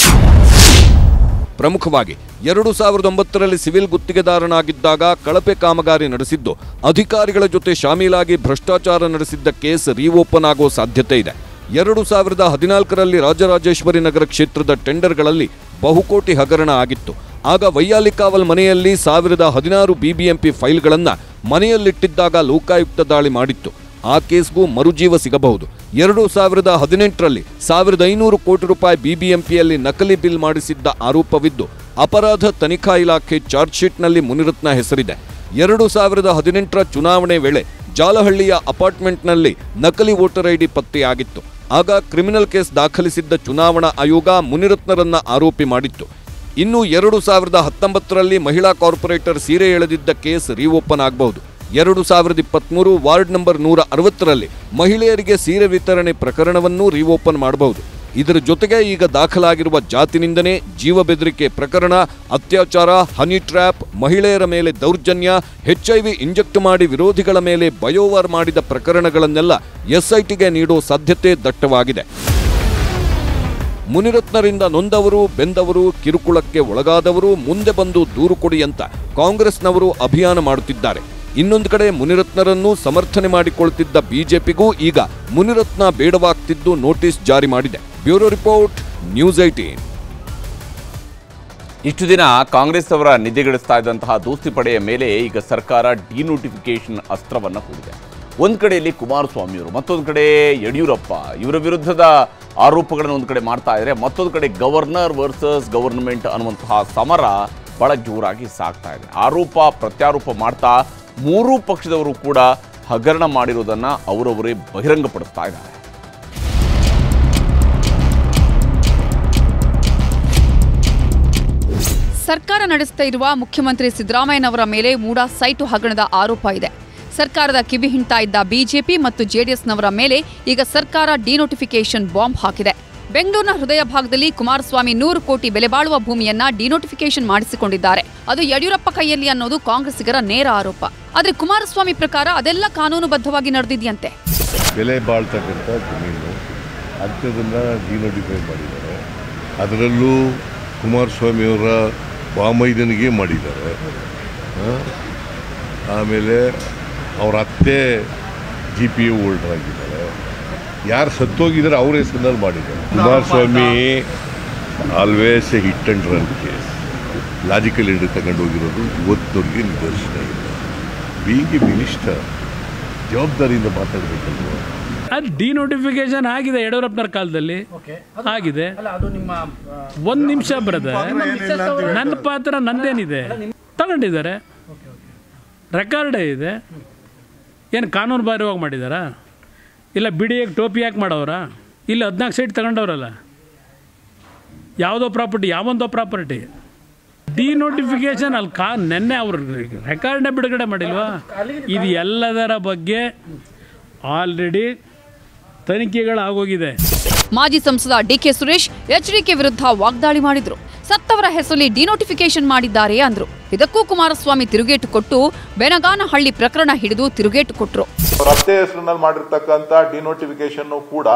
ಪ್ರಮುಖವಾಗಿ ಎರಡು ಸಾವಿರದ ಒಂಬತ್ತರಲ್ಲಿ ಸಿವಿಲ್ ಗುತ್ತಿಗೆದಾರನಾಗಿದ್ದಾಗ ಕಳಪೆ ಕಾಮಗಾರಿ ನಡೆಸಿದ್ದು, ಅಧಿಕಾರಿಗಳ ಜೊತೆ ಶಾಮೀಲಾಗಿ ಭ್ರಷ್ಟಾಚಾರ ನಡೆಸಿದ್ದ ಕೇಸ್ ರೀಓಪನ್ ಆಗೋ ಸಾಧ್ಯತೆ ಇದೆ. ಎರಡು ಸಾವಿರದ ಹದಿನಾಲ್ಕರಲ್ಲಿ ರಾಜರಾಜೇಶ್ವರಿ ನಗರ ಕ್ಷೇತ್ರದ ಟೆಂಡರ್ಗಳಲ್ಲಿ ಬಹುಕೋಟಿ ಹಗರಣ ಆಗಿತ್ತು. ಆಗ ವೈಯಾಲಿಕಾವಲ್ ಮನೆಯಲ್ಲಿ ಸಾವಿರದ ಹದಿನಾರು ಬಿಬಿಎಂಪಿ ಫೈಲ್ಗಳನ್ನು ಮನೆಯಲ್ಲಿಟ್ಟಿದ್ದಾಗ ಲೋಕಾಯುಕ್ತ ದಾಳಿ ಮಾಡಿತ್ತು. ಆ ಕೇಸ್ಗೂ ಮರುಜೀವ ಸಿಗಬಹುದು. ಎರಡು ಸಾವಿರದ ಹದಿನೆಂಟರಲ್ಲಿ ಸಾವಿರದ ಐನೂರು ಕೋಟಿ ರೂಪಾಯಿ ಬಿಬಿಎಂಪಿಯಲ್ಲಿ ನಕಲಿ ಬಿಲ್ ಮಾಡಿಸಿದ್ದ ಆರೋಪವಿದ್ದು, ಅಪರಾಧ ತನಿಖಾ ಇಲಾಖೆ ಚಾರ್ಜ್ ಶೀಟ್ನಲ್ಲಿ ಮುನಿರತ್ನ ಹೆಸರಿದೆ. ಎರಡು ಸಾವಿರದ ಹದಿನೆಂಟರ ಚುನಾವಣೆ ವೇಳೆ ಜಾಲಹಳ್ಳಿಯ ಅಪಾರ್ಟ್ಮೆಂಟ್ನಲ್ಲಿ ನಕಲಿ ವೋಟರ್ ಐಡಿ ಪತ್ತೆಯಾಗಿತ್ತು. ಆಗ ಕ್ರಿಮಿನಲ್ ಕೇಸ್ ದಾಖಲಿಸಿದ್ದ ಚುನಾವಣಾ ಆಯೋಗ ಮುನಿರತ್ನರನ್ನ ಆರೋಪಿ ಮಾಡಿತ್ತು. ಇನ್ನು ಎರಡು ಸಾವಿರದ ಹತ್ತೊಂಬತ್ತರಲ್ಲಿ ಮಹಿಳಾ ಕಾರ್ಪೊರೇಟರ್ ಸೀರೆ ಎಳೆದಿದ್ದ ಕೇಸ್ ರೀಓಪನ್ ಆಗಬಹುದು. ಎರಡು ಸಾವಿರದ ಇಪ್ಪತ್ಮೂರು ವಾರ್ಡ್ ನಂಬರ್ ನೂರ ಅರವತ್ತರಲ್ಲಿ ಮಹಿಳೆಯರಿಗೆ ಸೀರೆ ವಿತರಣೆ ಪ್ರಕರಣವನ್ನೂ ರೀಓಪನ್ ಮಾಡಬಹುದು. ಇದರ ಜೊತೆಗೆ ಈಗ ದಾಖಲಾಗಿರುವ ಜಾತಿ ನಿಂದನೆ, ಜೀವ ಬೆದರಿಕೆ ಪ್ರಕರಣ, ಅತ್ಯಾಚಾರ, ಹನಿ ಟ್ರ್ಯಾಪ್, ಮಹಿಳೆಯರ ಮೇಲೆ ದೌರ್ಜನ್ಯ, ಎಚ್ಐವಿ ಇಂಜೆಕ್ಟ್ ಮಾಡಿ ವಿರೋಧಿಗಳ ಮೇಲೆ ಬಯೋವಾರ್ ಮಾಡಿದ ಪ್ರಕರಣಗಳನ್ನೆಲ್ಲ ಎಸ್ಐಟಿಗೆ ನೀಡೋ ಸಾಧ್ಯತೆ ದಟ್ಟವಾಗಿದೆ. ಮುನಿರತ್ನರಿಂದ ನೊಂದವರು, ಬೆಂದವರು, ಕಿರುಕುಳಕ್ಕೆ ಒಳಗಾದವರು ಮುಂದೆ ಬಂದು ದೂರು ಕೊಡಿ ಅಂತ ಕಾಂಗ್ರೆಸ್ನವರು ಅಭಿಯಾನ ಮಾಡುತ್ತಿದ್ದಾರೆ. ಇನ್ನೊಂದು ಕಡೆ ಮುನಿರತ್ನರನ್ನು ಸಮರ್ಥನೆ ಮಾಡಿಕೊಳ್ತಿದ್ದ ಬಿಜೆಪಿಗೂ ಈಗ ಮುನಿರತ್ನ ಬೇಡವಾಗ್ತಿದ್ದು ನೋಟಿಸ್ ಜಾರಿ ಮಾಡಿದೆ. Bureau report, news eighteen. ಇಷ್ಟು ದಿನ ಕಾಂಗ್ರೆಸ್ ಅವರ ನಿದ್ದೆಗೆಡಿಸ್ತಾ ಇದ್ದಂತಹ ದೋಸ್ತಿ ಪಡೆಯ ಮೇಲೆ ಈಗ ಸರ್ಕಾರ ಡಿನೋಟಿಫಿಕೇಶನ್ ಅಸ್ತ್ರವನ್ನು ಹೂಡಿದೆ. ಒಂದು ಕಡೆಯಲ್ಲಿ ಕುಮಾರಸ್ವಾಮಿಯವರು, ಮತ್ತೊಂದು ಕಡೆ ಯಡಿಯೂರಪ್ಪ ಇವರ ವಿರುದ್ಧದ ಆರೋಪಗಳನ್ನು ಒಂದು ಕಡೆ ಮಾಡ್ತಾ ಇದ್ದಾರೆ. ಮತ್ತೊಂದು ಕಡೆ ಗವರ್ನರ್ ವರ್ಸಸ್ ಗವರ್ನಮೆಂಟ್ ಅನ್ನುವಂತಹ ಸಮರ ಬಹಳ ಜೋರಾಗಿ ಸಾಗ್ತಾ ಇದೆ. ಆರೋಪ ಪ್ರತ್ಯಾರೋಪ ಮಾಡ್ತಾ ಮೂರೂ ಪಕ್ಷದವರು ಕೂಡ ಹಗರಣ ಮಾಡಿರುವುದನ್ನು ಅವರವರೇ ಬಹಿರಂಗಪಡಿಸ್ತಾ ಇದ್ದಾರೆ. ಸರ್ಕಾರ ನಡೆಸ್ತಾ ಇರುವ ಮುಖ್ಯಮಂತ್ರಿ ಸಿದ್ದರಾಮಯ್ಯನವರ ಮೇಲೆ ಮೂಡ ಸೈಟು ಹಗರಣದ ಆರೋಪ ಇದೆ. ಸರ್ಕಾರದ ಕಿವಿ ಹಿಂಡ್ತಾ ಇದ್ದ ಬಿಜೆಪಿ ಮತ್ತು ಜೆಡಿಎಸ್ನವರ ಮೇಲೆ ಈಗ ಸರ್ಕಾರ ಡಿನೋಟಿಫಿಕೇಶನ್ ಬಾಂಬ್ ಹಾಕಿದೆ. ಬೆಂಗಳೂರಿನ ಹೃದಯ ಭಾಗದಲ್ಲಿ ಕುಮಾರಸ್ವಾಮಿ ನೂರು ಕೋಟಿ ಬೆಲೆ ಬಾಳುವ ಭೂಮಿಯನ್ನ ಡಿನೋಟಿಫಿಕೇಶನ್ ಮಾಡಿಸಿಕೊಂಡಿದ್ದಾರೆ. ಅದು ಯಡಿಯೂರಪ್ಪ ಕೈಯಲ್ಲಿ ಅನ್ನೋದು ಕಾಂಗ್ರೆಸ್ಸಿಗರ ನೇರ ಆರೋಪ. ಆದರೆ ಕುಮಾರಸ್ವಾಮಿ ಪ್ರಕಾರ ಅದೆಲ್ಲ ಕಾನೂನುಬದ್ಧವಾಗಿ ನಡೆದಿದೆಯಂತೆ. ಬೆಲೆ ಬಾಳ್ತಕ್ಕಂಥ ಜಮೀನು ಅಂಥದನ್ನ ಡಿನೋಟಿಫೈ ಮಾಡಿದ್ದಾರೆ. ಅದರಲ್ಲೂ ಕುಮಾರಸ್ವಾಮಿಯವರ ಬಾಮೈದನಿಗೆ ಮಾಡಿದ್ದಾರೆ. ಆಮೇಲೆ ಅವ್ರ ಅತ್ತೆ ಜಿ ಪಿ ಯು ಹೋಲ್ಡರ್ ಆಗಿದ್ದಾರೆ. ಯಾರು ಸತ್ತೋಗಿದ್ದಾರೆ ಅವ್ರ ಹೆಸರಿನಲ್ಲಿ ಮಾಡಿದ್ದಾರೆ. Kumaraswamy always a hit and run case. Logical end ತಗೊಂಡು ಹೋಗಿರೋದು ಇವತ್ತವರಿಗೆ ನಿದರ್ಶನ ಇಲ್ಲ. ಬೀಯಿಂಗ್ ಎ ಮಿನಿಸ್ಟರ್ ಜವಾಬ್ದಾರಿಯಿಂದ ಮಾತಾಡಬೇಕಲ್ವ. ಅದು ಡಿನೋಟಿಫಿಕೇಶನ್ ಆಗಿದೆ ಯಡಿಯೂರಪ್ಪನವ್ರ ಕಾಲದಲ್ಲಿ ಆಗಿದೆ. ಒಂದು ನಿಮಿಷ ಬ್ರದರ್, ನನ್ನ ಪಾತ್ರ ನಂದೇನಿದೆ, ತಗೊಂಡಿದ್ದಾರೆ, ರೆಕಾರ್ಡೇ ಇದೆ. ಏನು ಕಾನೂನು ಬಾಹಿರವಾಗಿ ಮಾಡಿದಾರಾ? ಇಲ್ಲ ಬಿಡಿಯಾಗಿ ಟೋಪಿ ಯಾಕೆ ಮಾಡೋರ? ಇಲ್ಲ ಹದಿನಾಲ್ಕು ಸೈಟ್ ತಗೊಂಡವ್ರಲ್ಲ, ಯಾವುದೋ ಪ್ರಾಪರ್ಟಿ, ಯಾವೊಂದೋ ಪ್ರಾಪರ್ಟಿ ಡಿನೋಟಿಫಿಕೇಶನ್ ಅಲ್ಲಿ ಕಾ ನೆನ್ನೆ ಅವ್ರ ರೆಕಾರ್ಡ್ನೇ ಬಿಡುಗಡೆ ಮಾಡಿಲ್ವಾ? ಇದು ಎಲ್ಲದರ ಬಗ್ಗೆ ಆಲ್ರೆಡಿ ತನಿಖೆಗಳಾಗೋಗಿದೆ. ಮಾಜಿ ಸಂಸದ ಡಿಕೆ ಸುರೇಶ್ ಎಚ್ಡಿಕೆ ವಿರುದ್ಧ ವಾಗ್ದಾಳಿ ಮಾಡಿದ್ರು. ಸತ್ತವರ ಹೆಸರಲ್ಲಿ ಡಿನೋಟಿಫಿಕೇಶನ್ ಮಾಡಿದ್ದಾರೆ ಅಂದ್ರು. ಇದಕ್ಕೂ ಕುಮಾರಸ್ವಾಮಿ ತಿರುಗೇಟು ಕೊಟ್ಟು ಬೆನಗಾನಹಳ್ಳಿ ಪ್ರಕರಣ ಹಿಡಿದು ತಿರುಗೇಟು ಕೊಟ್ಟರು. ರಸ್ತೆ ಹೆಸರಿನಲ್ಲಿ ಮಾಡಿರ್ತಕ್ಕಂಥ ಡಿನೋಟಿಫಿಕೇಶನ್ ಕೂಡ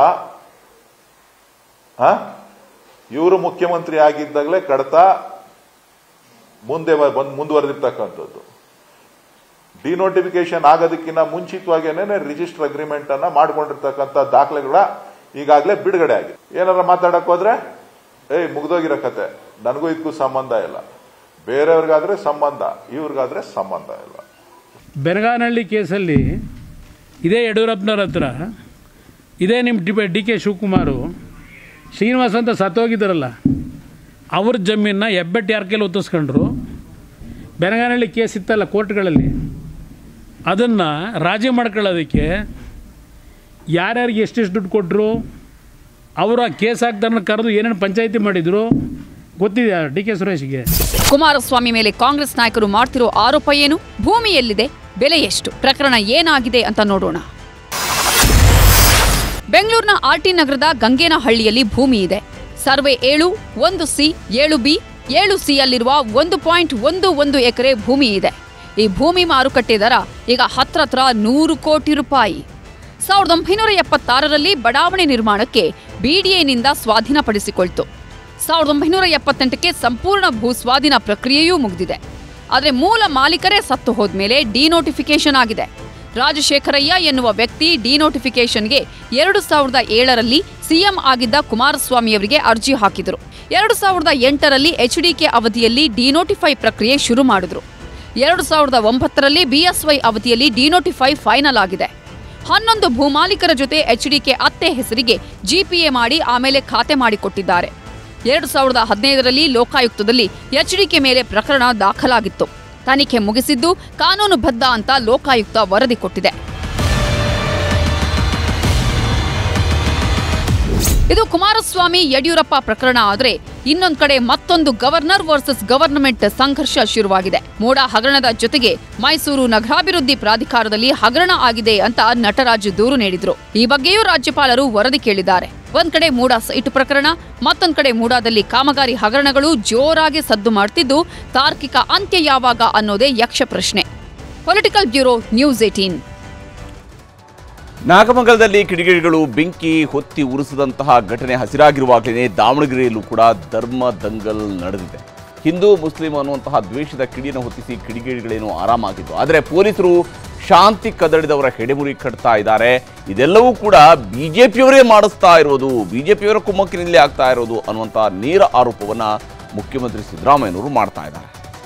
ಇವರು ಮುಖ್ಯಮಂತ್ರಿ ಆಗಿದ್ದಾಗಲೇ ಕಡತ ಮುಂದೆ ಮುಂದುವರೆದಿರ್ತಕ್ಕಂಥದ್ದು. ಡಿನೋಟಿಫಿಕೇಶನ್ ಆಗೋದಕ್ಕಿಂತ ಮುಂಚಿತವಾಗಿನೇ ರಿಜಿಸ್ಟರ್ ಅಗ್ರಿಮೆಂಟ್ ಅನ್ನ ಮಾಡ್ಕೊಂಡಿರ್ತಕ್ಕಂಥ ದಾಖಲೆಗಳ ಈಗಾಗಲೇ ಬಿಡುಗಡೆ ಆಗಿದೆ. ಏನಾರ ಮಾತಾಡಕ್ ಹೋದ್ರೆ ಏಯ್ ಮುಗ್ದೋಗಿರೋ ಕತೆ, ನನಗೂ ಇದಕ್ಕೂ ಸಂಬಂಧ ಇಲ್ಲ, ಬೇರೆಯವ್ರಿಗಾದ್ರೆ ಸಂಬಂಧ, ಇವ್ರಿಗಾದ್ರೆ ಸಂಬಂಧ ಇಲ್ಲ. ಬೆನಗಾನಹಳ್ಳಿ ಕೇಸಲ್ಲಿ ಇದೇ ಯಡಿಯೂರಪ್ಪನವ್ರ ಹತ್ರ ಇದೇ ನಿಮ್ಮ D D K Shivakumar Srinivas ಅಂತ ಸತ್ತೋಗಿದ್ದಾರಲ್ಲ, ಅವ್ರ ಜಮೀನನ್ನ ಹೆಬ್ಬೆಟ್ಟು ಯಾರ ಕೈಲಿ ಒತ್ತಿಸ್ಕೊಂಡ್ರು. ಬೆನಗಾನಹಳ್ಳಿ ಕೇಸ್ ಇತ್ತಲ್ಲ ಕೋರ್ಟ್ಗಳಲ್ಲಿ, ಅದನ್ನು ರಾಜಿ ಮಾಡ್ಕೊಳ್ಳೋದಕ್ಕೆ ಯಾರ್ಯಾರಿಗೆ ಎಷ್ಟೆಷ್ಟು ದುಡ್ಡು ಕೊಟ್ಟರು, ಅವರು ಆ ಕೇಸ್ ಹಾಕ್ದಾರನ್ನ ಕರೆದು ಏನೇನು ಪಂಚಾಯಿತಿ ಮಾಡಿದ್ರು ಗೊತ್ತಿದೆಯಾ ಡಿ ಕೆ ಸುರೇಶ್ಗೆ? ಕುಮಾರಸ್ವಾಮಿ ಮೇಲೆ ಕಾಂಗ್ರೆಸ್ ನಾಯಕರು ಮಾಡ್ತಿರೋ ಆರೋಪ ಏನು? ಭೂಮಿ ಎಲ್ಲಿದೆ? ಬೆಲೆ ಎಷ್ಟು? ಪ್ರಕರಣ ಏನಾಗಿದೆ ಅಂತ ನೋಡೋಣ. ಬೆಂಗಳೂರಿನ ಆರ್ಟಿ ನಗರದ ಗಂಗೇನಹಳ್ಳಿಯಲ್ಲಿ ಭೂಮಿ ಇದೆ. ಸರ್ವೆ ಏಳು, ಒಂದು ಸಿ, ಏಳು ಬಿ, ಏಳು ಸಿ ಯಲ್ಲಿರುವ ಒಂದು ಪಾಯಿಂಟ್ ಒಂದು ಒಂದು ಎಕರೆ ಭೂಮಿ ಇದೆ. ಈ ಭೂಮಿ ಮಾರುಕಟ್ಟೆ ದರ ಈಗ ಹತ್ರ ಹತ್ರ ನೂರು ಕೋಟಿ ರೂಪಾಯಿ. ಸಾವಿರದ ಒಂಬೈನೂರ ಎಪ್ಪತ್ತಾರರಲ್ಲಿ ಬಡಾವಣೆ ನಿರ್ಮಾಣಕ್ಕೆ ಬಿಡಿಎನಿಂದ ಸ್ವಾಧೀನಪಡಿಸಿಕೊಳ್ತು. ಸಾವಿರದ ಒಂಬೈನೂರ ಎಪ್ಪತ್ತೆಂಟಕ್ಕೆ ಸಂಪೂರ್ಣ ಭೂ ಸ್ವಾಧೀನ ಪ್ರಕ್ರಿಯೆಯೂ ಮುಗಿದಿದೆ. ಆದರೆ ಮೂಲ ಮಾಲೀಕರೇ ಸತ್ತು ಹೋದ್ಮೇಲೆ ಡಿನೋಟಿಫಿಕೇಶನ್ ಆಗಿದೆ. ರಾಜಶೇಖರಯ್ಯ ಎನ್ನುವ ವ್ಯಕ್ತಿ ಡಿನೋಟಿಫಿಕೇಶನ್ಗೆ ಎರಡು ಸಾವಿರದ ಏಳರಲ್ಲಿ ಸಿಎಂ ಆಗಿದ್ದ ಕುಮಾರಸ್ವಾಮಿಯವರಿಗೆ ಅರ್ಜಿ ಹಾಕಿದರು. ಎರಡು ಸಾವಿರದ ಎಂಟರಲ್ಲಿ ಎಚ್ಡಿಕೆ ಅವಧಿಯಲ್ಲಿ ಡಿನೋಟಿಫೈ ಪ್ರಕ್ರಿಯೆ ಶುರು ಮಾಡಿದ್ರು. ಎರಡು ಸಾವಿರದ ಒಂಬತ್ತರಲ್ಲಿ ಬಿಎಸ್ವೈ ಅವಧಿಯಲ್ಲಿ ಡಿನೋಟಿಫೈ ಫೈನಲ್ ಆಗಿದೆ. ಹನ್ನೊಂದು ಭೂಮಾಲೀಕರ ಜೊತೆ ಎಚ್ಡಿಕೆ ಅತ್ತೆ ಹೆಸರಿಗೆ ಜಿಪಿಎ ಮಾಡಿ ಆಮೇಲೆ ಖಾತೆ ಮಾಡಿಕೊಟ್ಟಿದ್ದಾರೆ. ಎರಡು ಸಾವಿರದ ಹದಿನೈದರಲ್ಲಿ ಲೋಕಾಯುಕ್ತದಲ್ಲಿ ಎಚ್ಡಿಕೆ ಮೇಲೆ ಪ್ರಕರಣ ದಾಖಲಾಗಿತ್ತು. ತನಿಖೆ ಮುಗಿಸಿದ್ದು ಕಾನೂನುಬದ್ಧ ಅಂತ ಲೋಕಾಯುಕ್ತ ವರದಿ ಕೊಟ್ಟಿದೆ. ಇದು ಕುಮಾರಸ್ವಾಮಿ ಯಡಿಯೂರಪ್ಪ ಪ್ರಕರಣ ಆದರೆ ಇನ್ನೊಂದು ಕಡೆ ಮತ್ತೊಂದು ಗವರ್ನರ್ ವರ್ಸಸ್ ಗವರ್ನಮೆಂಟ್ ಸಂಘರ್ಷ ಶುರುವಾಗಿದೆ. ಮೂಡಾ ಹಗರಣದ ಜೊತೆಗೆ ಮೈಸೂರು ನಗರಾಭಿವೃದ್ಧಿ ಪ್ರಾಧಿಕಾರದಲ್ಲಿ ಹಗರಣ ಆಗಿದೆ ಅಂತ ನಟರಾಜ್ ದೂರು ನೀಡಿದ್ರು. ಈ ಬಗ್ಗೆಯೂ ರಾಜ್ಯಪಾಲರು ವರದಿ ಕೇಳಿದ್ದಾರೆ. ಒಂದ್ ಕಡೆ ಮೂಡಾ ಸೈಟು ಪ್ರಕರಣ, ಮತ್ತೊಂದ್ ಕಡೆ ಮೂಡಾದಲ್ಲಿ ಕಾಮಗಾರಿ ಹಗರಣಗಳು ಜೋರಾಗಿ ಸದ್ದು ಮಾಡ್ತಿದ್ದು ತಾರ್ಕಿಕ ಅಂತ್ಯ ಯಾವಾಗ ಅನ್ನೋದೇ ಯಕ್ಷ ಪ್ರಶ್ನೆ. Political bureau, news eighteen. ನಾಗಮಂಗಲದಲ್ಲಿ ಕಿಡಿಗೇಡಿಗಳು ಬೆಂಕಿ ಹೊತ್ತಿ ಉರಿಸಿದಂತಹ ಘಟನೆ ಹಸಿರಾಗಿರುವಾಗಲೇ ದಾವಣಗೆರೆಯಲ್ಲೂ ಕೂಡ ಧರ್ಮ ದಂಗಲ್ ನಡೆದಿದೆ. ಹಿಂದೂ ಮುಸ್ಲಿಂ ಅನ್ನುವಂತಹ ದ್ವೇಷದ ಕಿಡಿಯನ್ನು ಹೊತ್ತಿಸಿ ಕಿಡಿಗೇಡಿಗಳೇನು ಆರಾಮಾಗಿತ್ತು. ಆದರೆ ಪೊಲೀಸರು ಶಾಂತಿ ಕದಡಿದವರ ಹೆಡೆಮುರಿ ಕಟ್ತಾ ಇದ್ದಾರೆ. ಇದೆಲ್ಲವೂ ಕೂಡ ಬಿಜೆಪಿಯವರೇ ಮಾಡಿಸ್ತಾ ಇರೋದು, ಬಿಜೆಪಿಯವರ ಕುಮ್ಮಕ್ಕಿನಲ್ಲಿ ಆಗ್ತಾ ಇರೋದು ಅನ್ನುವಂತಹ ನೇರ ಆರೋಪವನ್ನ ಮುಖ್ಯಮಂತ್ರಿ ಸಿದ್ದರಾಮಯ್ಯನವರು ಮಾಡ್ತಾ ಇದ್ದಾರೆ.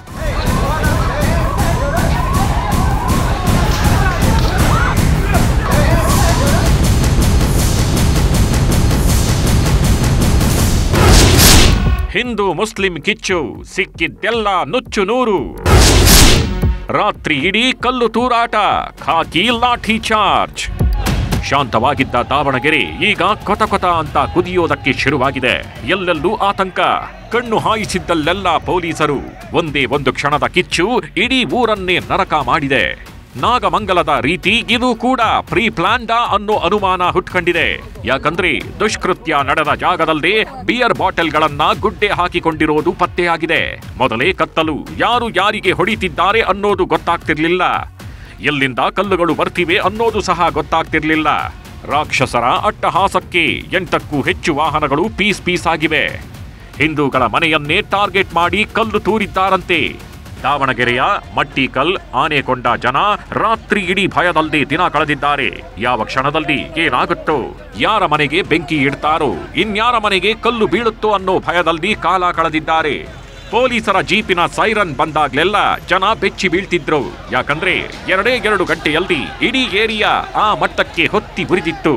ಹಿಂದೂ ಮುಸ್ಲಿಂ ಕಿಚ್ಚು ಸಿಕ್ಕಿದ್ದೆಲ್ಲ ನುಚ್ಚು ನೂರು. ರಾತ್ರಿ ಇಡೀ ಕಲ್ಲು ತೂರಾಟ, ಖಾಕಿ ಲಾಠಿ ಚಾರ್ಜ್. ಶಾಂತವಾಗಿದ್ದ ದಾವಣಗೆರೆ ಈಗ ಕೊತ ಕೊತ ಅಂತ ಕುದಿಯೋದಕ್ಕೆ ಶುರುವಾಗಿದೆ. ಎಲ್ಲೆಲ್ಲೂ ಆತಂಕ. ಕಣ್ಣು ಹಾಯಿಸಿದ್ದಲ್ಲೆಲ್ಲ ಪೊಲೀಸರು. ಒಂದೇ ಒಂದು ಕ್ಷಣದ ಕಿಚ್ಚು ಇಡೀ ಊರನ್ನೇ ನರಕ ಮಾಡಿದೆ. ನಾಗಮಂಗಲದ ರೀತಿ ಇದು ಕೂಡ ಪ್ರೀ ಪ್ಲಾನ್ಡಾ ಅನ್ನೋ ಅನುಮಾನ ಹುಟ್ಕೊಂಡಿದೆ. ಯಾಕಂದ್ರೆ ದುಷ್ಕೃತ್ಯ ನಡೆದ ಜಾಗದಲ್ಲೇ ಬಿಯರ್ ಬಾಟಲ್ಗಳನ್ನ ಗುಡ್ಡೆ ಹಾಕಿಕೊಂಡಿರೋದು ಪತ್ತೆಯಾಗಿದೆ. ಮೊದಲೇ ಕತ್ತಲು, ಯಾರು ಯಾರಿಗೆ ಹೊಡಿತಿದ್ದಾರೆ ಅನ್ನೋದು ಗೊತ್ತಾಗ್ತಿರ್ಲಿಲ್ಲ. ಎಲ್ಲಿಂದ ಕಲ್ಲುಗಳು ಬರ್ತಿವೆ ಅನ್ನೋದು ಸಹ ಗೊತ್ತಾಗ್ತಿರ್ಲಿಲ್ಲ. ರಾಕ್ಷಸರ ಅಟ್ಟಹಾಸಕ್ಕೆ ಎಂಟಕ್ಕೂ ಹೆಚ್ಚು ವಾಹನಗಳು ಪೀಸ್ ಪೀಸ್ ಆಗಿವೆ. ಹಿಂದೂಗಳ ಮನೆಯನ್ನೇ ಟಾರ್ಗೆಟ್ ಮಾಡಿ ಕಲ್ಲು ತೂರಿದ್ದಾರಂತೆ. ದಾವಣಗೆರೆಯ ಮಟ್ಟಿಕಲ್, ಆನೆಕೊಂಡ ಜನ ರಾತ್ರಿ ಇಡೀ ಭಯದಲ್ಲದೆ ದಿನ ಕಳೆದಿದ್ದಾರೆ. ಯಾವ ಕ್ಷಣದಲ್ಲಿ ಏನಾಗುತ್ತೋ, ಯಾರ ಮನೆಗೆ ಬೆಂಕಿ ಇಡ್ತಾರೋ, ಇನ್ಯಾರ ಮನೆಗೆ ಕಲ್ಲು ಬೀಳುತ್ತೋ ಅನ್ನೋ ಭಯದಲ್ಲಿ ಕಾಲ ಕಳೆದಿದ್ದಾರೆ. ಪೊಲೀಸರ ಜೀಪಿನ ಸೈರನ್ ಬಂದಾಗ್ಲೆಲ್ಲ ಜನ ಬೆಚ್ಚಿ ಬೀಳ್ತಿದ್ರು. ಯಾಕಂದ್ರೆ ಎರಡೇ ಎರಡು ಗಂಟೆಯಲ್ಲಿ ಇಡೀ ಏರಿಯಾ ಆ ಮಟ್ಟಕ್ಕೆ ಹೊತ್ತಿ ಉರಿದಿತ್ತು.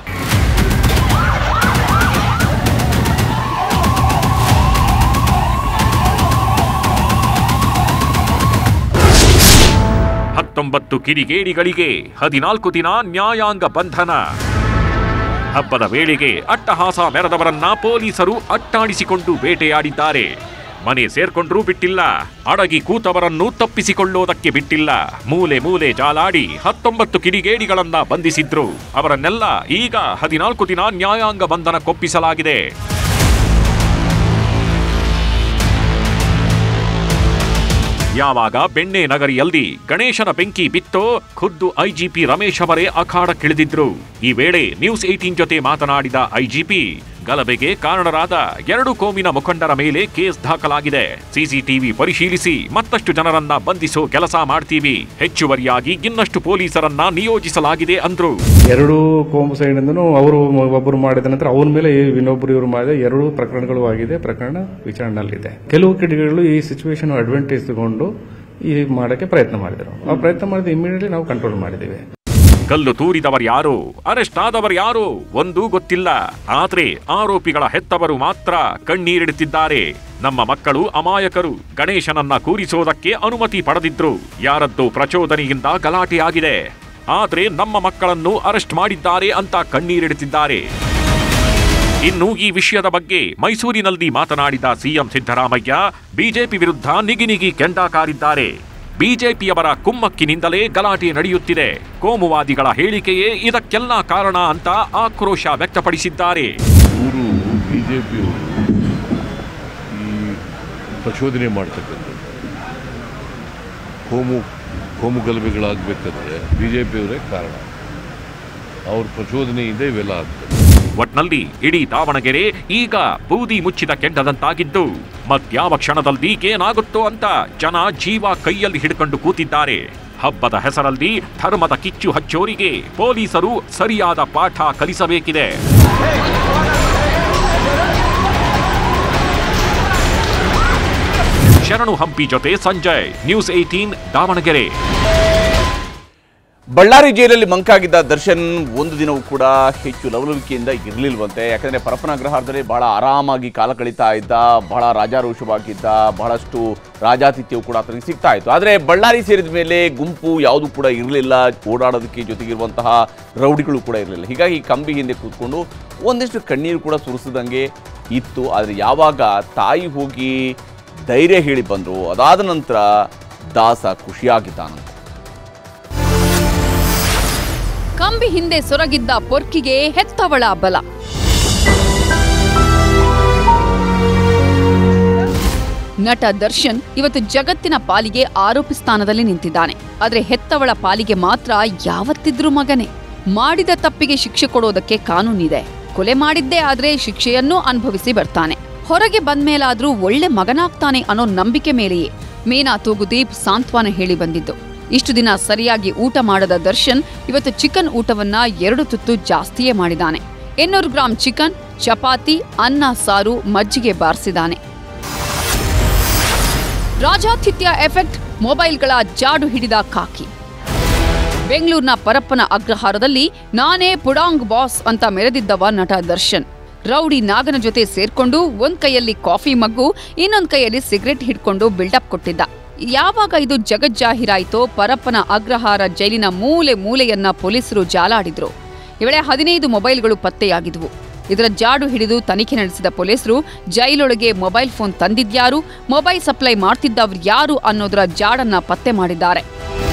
ಹತ್ತೊಂಬತ್ತು ಕಿಡಿಗೇಡಿಗಳಿಗೆ ಹದಿನಾಲ್ಕು ದಿನ ನ್ಯಾಯಾಂಗ ಬಂಧನ. ಹಬ್ಬದ ವೇಳೆಗೆ ಅಟ್ಟಹಾಸ ಮೆರೆದವರನ್ನ ಪೊಲೀಸರು ಅಟ್ಟಾಡಿಸಿಕೊಂಡು ಬೇಟೆಯಾಡಿದ್ದಾರೆ. ಮನೆ ಸೇರ್ಕೊಂಡ್ರೂ ಬಿಟ್ಟಿಲ್ಲ, ಅಡಗಿ ಕೂತವರನ್ನು ತಪ್ಪಿಸಿಕೊಳ್ಳೋದಕ್ಕೆ ಬಿಟ್ಟಿಲ್ಲ. ಮೂಲೆ ಮೂಲೆ ಜಾಲಾಡಿ ಹತ್ತೊಂಬತ್ತು ಕಿಡಿಗೇಡಿಗಳನ್ನ ಬಂಧಿಸಿದ್ರು. ಅವರನ್ನೆಲ್ಲ ಈಗ ಹದಿನಾಲ್ಕು ದಿನ ನ್ಯಾಯಾಂಗ ಬಂಧನಕ್ಕೊಪ್ಪಿಸಲಾಗಿದೆ. ಯಾವಾಗ ಬೆಣ್ಣೆ ನಗರಿಯಲ್ಲಿ ಗಣೇಶನ ಬೆಂಕಿ ಬಿತ್ತೋ ಖುದ್ದು ಐಜಿಪಿ ರಮೇಶ್ ಅವರೇ ಅಖಾಡಕ್ಕಿಳಿದಿದ್ರು. ಈ ವೇಳೆ ನ್ಯೂಸ್ ಏಟೀನ್ ಜೊತೆ ಮಾತನಾಡಿದ ಐಜಿಪಿ, ಗಲಭೆಗೆ ಕಾರಣರಾದ ಎರಡು ಕೋಮಿನ ಮುಖಂಡರ ಮೇಲೆ ಕೇಸ್ ದಾಖಲಾಗಿದೆ. ಸಿಸಿಟಿವಿ ಪರಿಶೀಲಿಸಿ ಮತ್ತಷ್ಟು ಜನರನ್ನ ಬಂಧಿಸೋ ಕೆಲಸ ಮಾಡ್ತೀವಿ. ಹೆಚ್ಚುವರಿಯಾಗಿ ಇನ್ನಷ್ಟು ಪೊಲೀಸರನ್ನ ನಿಯೋಜಿಸಲಾಗಿದೆ ಅಂದ್ರು. ಎರಡು ಕೋಮು ಸೈಡ್ನೂ ಅವರು ಒಬ್ಬರು ಮಾಡಿದ ನಂತರ ಅವ್ರ ಮೇಲೆ ಇನ್ನೊಬ್ರು ಇವರು ಮಾಡಿದ ಎರಡು ಪ್ರಕರಣಗಳು ಆಗಿದೆ. ಪ್ರಕರಣ ವಿಚಾರಣೆಯಲ್ಲಿದೆ. ಕೆಲವು ಕಿಡಿಗೇಡಿಗಳು ಈ ಸಿಚುವೇಶನ್ ಅಡ್ವಾಂಟೇಜ್ ತಗೊಂಡು ಈ ಮಾಡಕ್ಕೆ ಪ್ರಯತ್ನ ಮಾಡಿದರು. ಆ ಪ್ರಯತ್ನ ಮಾಡಿದ ಇಮಿಡಿಯೇಟ್ಲಿ ನಾವು ಕಂಟ್ರೋಲ್ ಮಾಡಿದ್ದೇವೆ. ಕಲ್ಲು ತೂರಿದವರು ಯಾರು, ಅರೆಸ್ಟ್ ಆದವರು ಯಾರು ಒಂದೂ ಗೊತ್ತಿಲ್ಲ. ಆದ್ರೆ ಆರೋಪಿಗಳ ಹೆತ್ತವರು ಮಾತ್ರ ಕಣ್ಣೀರಿಡುತ್ತಿದ್ದಾರೆ. ನಮ್ಮ ಮಕ್ಕಳು ಅಮಾಯಕರು, ಗಣೇಶನನ್ನ ಕೂರಿಸೋದಕ್ಕೆ ಅನುಮತಿ ಪಡೆದಿದ್ರು. ಯಾರದ್ದೋ ಪ್ರಚೋದನೆಯಿಂದ ಗಲಾಟೆ ಆಗಿದೆ. ಆದ್ರೆ ನಮ್ಮ ಮಕ್ಕಳನ್ನು ಅರೆಸ್ಟ್ ಮಾಡಿದ್ದಾರೆ ಅಂತ ಕಣ್ಣೀರಿಡುತ್ತಿದ್ದಾರೆ. ಇನ್ನು ಈ ವಿಷಯದ ಬಗ್ಗೆ ಮೈಸೂರಿನಲ್ಲಿ ಮಾತನಾಡಿದ ಸಿಎಂ ಸಿದ್ದರಾಮಯ್ಯ ಬಿಜೆಪಿ ವಿರುದ್ಧ ನಿಗಿನಿಗಿ ಕೆಂಡ ಕಾರಿದ್ದಾರೆ. ಬಿಜೆಪಿಯವರ ಕುಮ್ಮಕ್ಕಿನಿಂದಲೇ ಗಲಾಟೆ ನಡೆಯುತ್ತಿದೆ. ಕೋಮುವಾದಿಗಳ ಹೇಳಿಕೆಯೇ ಇದಕ್ಕೆಲ್ಲ ಕಾರಣ ಅಂತ ಆಕ್ರೋಶ ವ್ಯಕ್ತಪಡಿಸಿದ್ದಾರೆ. ಇವರು ಬಿಜೆಪಿಯವರು ಈ ಪ್ರಚೋದನೆ ಮಾಡ್ತಕ್ಕಂಥದ್ದು ಕೋಮು ಕೋಮು ಗಲಭೆಗಳಾಗಬೇಕಾದ್ರೆ ಬಿಜೆಪಿಯವರೇ ಕಾರಣ. ಅವ್ರ ಪ್ರಚೋದನೆಯಿಂದ ಇವೆಲ್ಲ ಆಗ್ತದೆ. ಒಟ್ನಲ್ಲಿ ಇಡೀ ದಾವಣಗೆರೆ ಈಗ ಬೂದಿ ಮುಚ್ಚಿದ ಕೆಂಡದಂತಾಗಿದ್ದು ಮತ್ಯಾವ ಕ್ಷಣದಲ್ಲಿ ಏನಾಗುತ್ತೋ ಅಂತ ಜನ ಜೀವ ಕೈಯಲ್ಲಿ ಹಿಡ್ಕೊಂಡು ಕೂತಿದ್ದಾರೆ. ಹಬ್ಬದ ಹೆಸರಲ್ಲಿ ಧರ್ಮದ ಕಿಚ್ಚು ಹಚ್ಚೋರಿಗೆ ಪೊಲೀಸರು ಸರಿಯಾದ ಪಾಠ ಕಲಿಸಬೇಕಿದೆ. ಶರಣು ಹಂಪಿ ಜೊತೆ ಸಂಜಯ್, ನ್ಯೂಸ್ ಏಟೀನ್ ದಾವಣಗೆರೆ. ಬಳ್ಳಾರಿ ಜೈಲಲ್ಲಿ ಮಂಕಾಗಿದ್ದ ದರ್ಶನ್ ಒಂದು ದಿನವೂ ಕೂಡ ಹೆಚ್ಚು ಲವಲವಿಕೆಯಿಂದ ಇರಲಿಲ್ವಂತೆ. ಯಾಕಂದರೆ ಪರಪ್ಪನ ಅಗ್ರಹಾರದಲ್ಲಿ ಬಹಳ ಆರಾಮಾಗಿ ಕಾಲ ಕಳೀತಾ ಇದ್ದ, ಬಹಳ ರಾಜಾರೋಷವಾಗಿದ್ದ, ಬಹಳಷ್ಟು ರಾಜಾತಿಥ್ಯವು ಕೂಡ ಆತನಿಗೆ ಸಿಗ್ತಾ ಇತ್ತು. ಆದರೆ ಬಳ್ಳಾರಿ ಸೇರಿದ ಮೇಲೆ ಗುಂಪು ಯಾವುದೂ ಕೂಡ ಇರಲಿಲ್ಲ, ಓಡಾಡೋದಕ್ಕೆ ಜೊತೆಗಿರುವಂತಹ ರೌಡಿಗಳು ಕೂಡ ಇರಲಿಲ್ಲ. ಹೀಗಾಗಿ ಕಂಬಿ ಹಿಂದೆ ಕೂತ್ಕೊಂಡು ಒಂದಿಷ್ಟು ಕಣ್ಣೀರು ಕೂಡ ಸುರಿಸಿದಂಗೆ ಇತ್ತು. ಆದರೆ ಯಾವಾಗ ತಾಯಿ ಹೋಗಿ ಧೈರ್ಯ ಹೇಳಿ ಬಂದರು, ಅದಾದ ನಂತರ ದಾಸ ಖುಷಿಯಾಗಿದ್ದಾನಂತೆ. ಕಂಬಿ ಹಿಂದೆ ಸೊರಗಿದ್ದ ಪೊರ್ಕಿಗೆ ಹೆತ್ತವಳ ಬಲ. ನಟ ದರ್ಶನ್ ಇವತ್ತು ಜಗತ್ತಿನ ಪಾಲಿಗೆ ಆರೋಪಿ ಸ್ಥಾನದಲ್ಲಿ ನಿಂತಿದ್ದಾನೆ. ಆದ್ರೆ ಹೆತ್ತವಳ ಪಾಲಿಗೆ ಮಾತ್ರ ಯಾವತ್ತಿದ್ರೂ ಮಗನೇ. ಮಾಡಿದ ತಪ್ಪಿಗೆ ಶಿಕ್ಷೆ ಕೊಡೋದಕ್ಕೆ ಕಾನೂನಿದೆ. ಕೊಲೆ ಮಾಡಿದ್ದೇ ಆದ್ರೆ ಶಿಕ್ಷೆಯನ್ನೂ ಅನುಭವಿಸಿ ಬರ್ತಾನೆ. ಹೊರಗೆ ಬಂದ್ಮೇಲಾದ್ರೂ ಒಳ್ಳೆ ಮಗನಾಗ್ತಾನೆ ಅನ್ನೋ ನಂಬಿಕೆ ಮೇಲೆಯೇ ಮೀನಾ ತೂಗುದೀಪ್ ಸಾಂತ್ವನ ಹೇಳಿ ಬಂದಿದ್ದು. ಇಷ್ಟು ದಿನ ಸರಿಯಾಗಿ ಊಟ ಮಾಡದ ದರ್ಶನ್ ಇವತ್ತು ಚಿಕನ್ ಊಟವನ್ನ ಎರಡು ತುತ್ತು ಜಾಸ್ತಿಯೇ ಮಾಡಿದಾನೆ. ಇನ್ನೂರು ಗ್ರಾಂ ಚಿಕನ್, ಚಪಾತಿ, ಅನ್ನ, ಸಾರು, ಮಜ್ಜಿಗೆ ಬಾರಿಸಿದಾನೆ. ರಾಜಾತಿಥ್ಯ ಎಫೆಕ್ಟ್, ಮೊಬೈಲ್ಗಳ ಜಾಡು ಹಿಡಿದ ಕಾಕಿ. ಬೆಂಗಳೂರಿನ ಪರಪ್ಪನ ಅಗ್ರಹಾರದಲ್ಲಿ ನಾನೇ ಪುಡಾಂಗ್ ಬಾಸ್ ಅಂತ ಮೆರೆದಿದ್ದವ ನಟ ದರ್ಶನ್. ರೌಡಿ ನಾಗನ ಜೊತೆ ಸೇರ್ಕೊಂಡು ಒಂದ್ ಕೈಯಲ್ಲಿ ಕಾಫಿ ಮಗ್ಗು, ಇನ್ನೊಂದ್ ಕೈಯಲ್ಲಿ ಸಿಗರೆಟ್ ಹಿಡ್ಕೊಂಡು ಬಿಲ್ಡಪ್ ಕೊಟ್ಟಿದ್ದ. ಯಾವಾಗ ಇದು ಜಗಜ್ಜಾಹೀರಾಯಿತೋ ಪರಪ್ಪನ ಅಗ್ರಹಾರ ಜೈಲಿನ ಮೂಲೆ ಮೂಲೆಯನ್ನ ಪೊಲೀಸರು ಜಾಲಾಡಿದ್ರು. ಈ ವೇಳೆ ಹದಿನೈದು ಮೊಬೈಲ್ಗಳು ಪತ್ತೆಯಾಗಿದ್ವು. ಇದರ ಜಾಡು ಹಿಡಿದು ತನಿಖೆ ನಡೆಸಿದ ಪೊಲೀಸರು ಜೈಲೊಳಗೆ ಮೊಬೈಲ್ ಫೋನ್ ತಂದಿದ್ಯಾರು, ಮೊಬೈಲ್ ಸಪ್ಲೈ ಮಾಡ್ತಿದ್ದವ್ರು ಯಾರು ಅನ್ನೋದರ ಜಾಡನ್ನ ಪತ್ತೆ ಮಾಡಿದ್ದಾರೆ.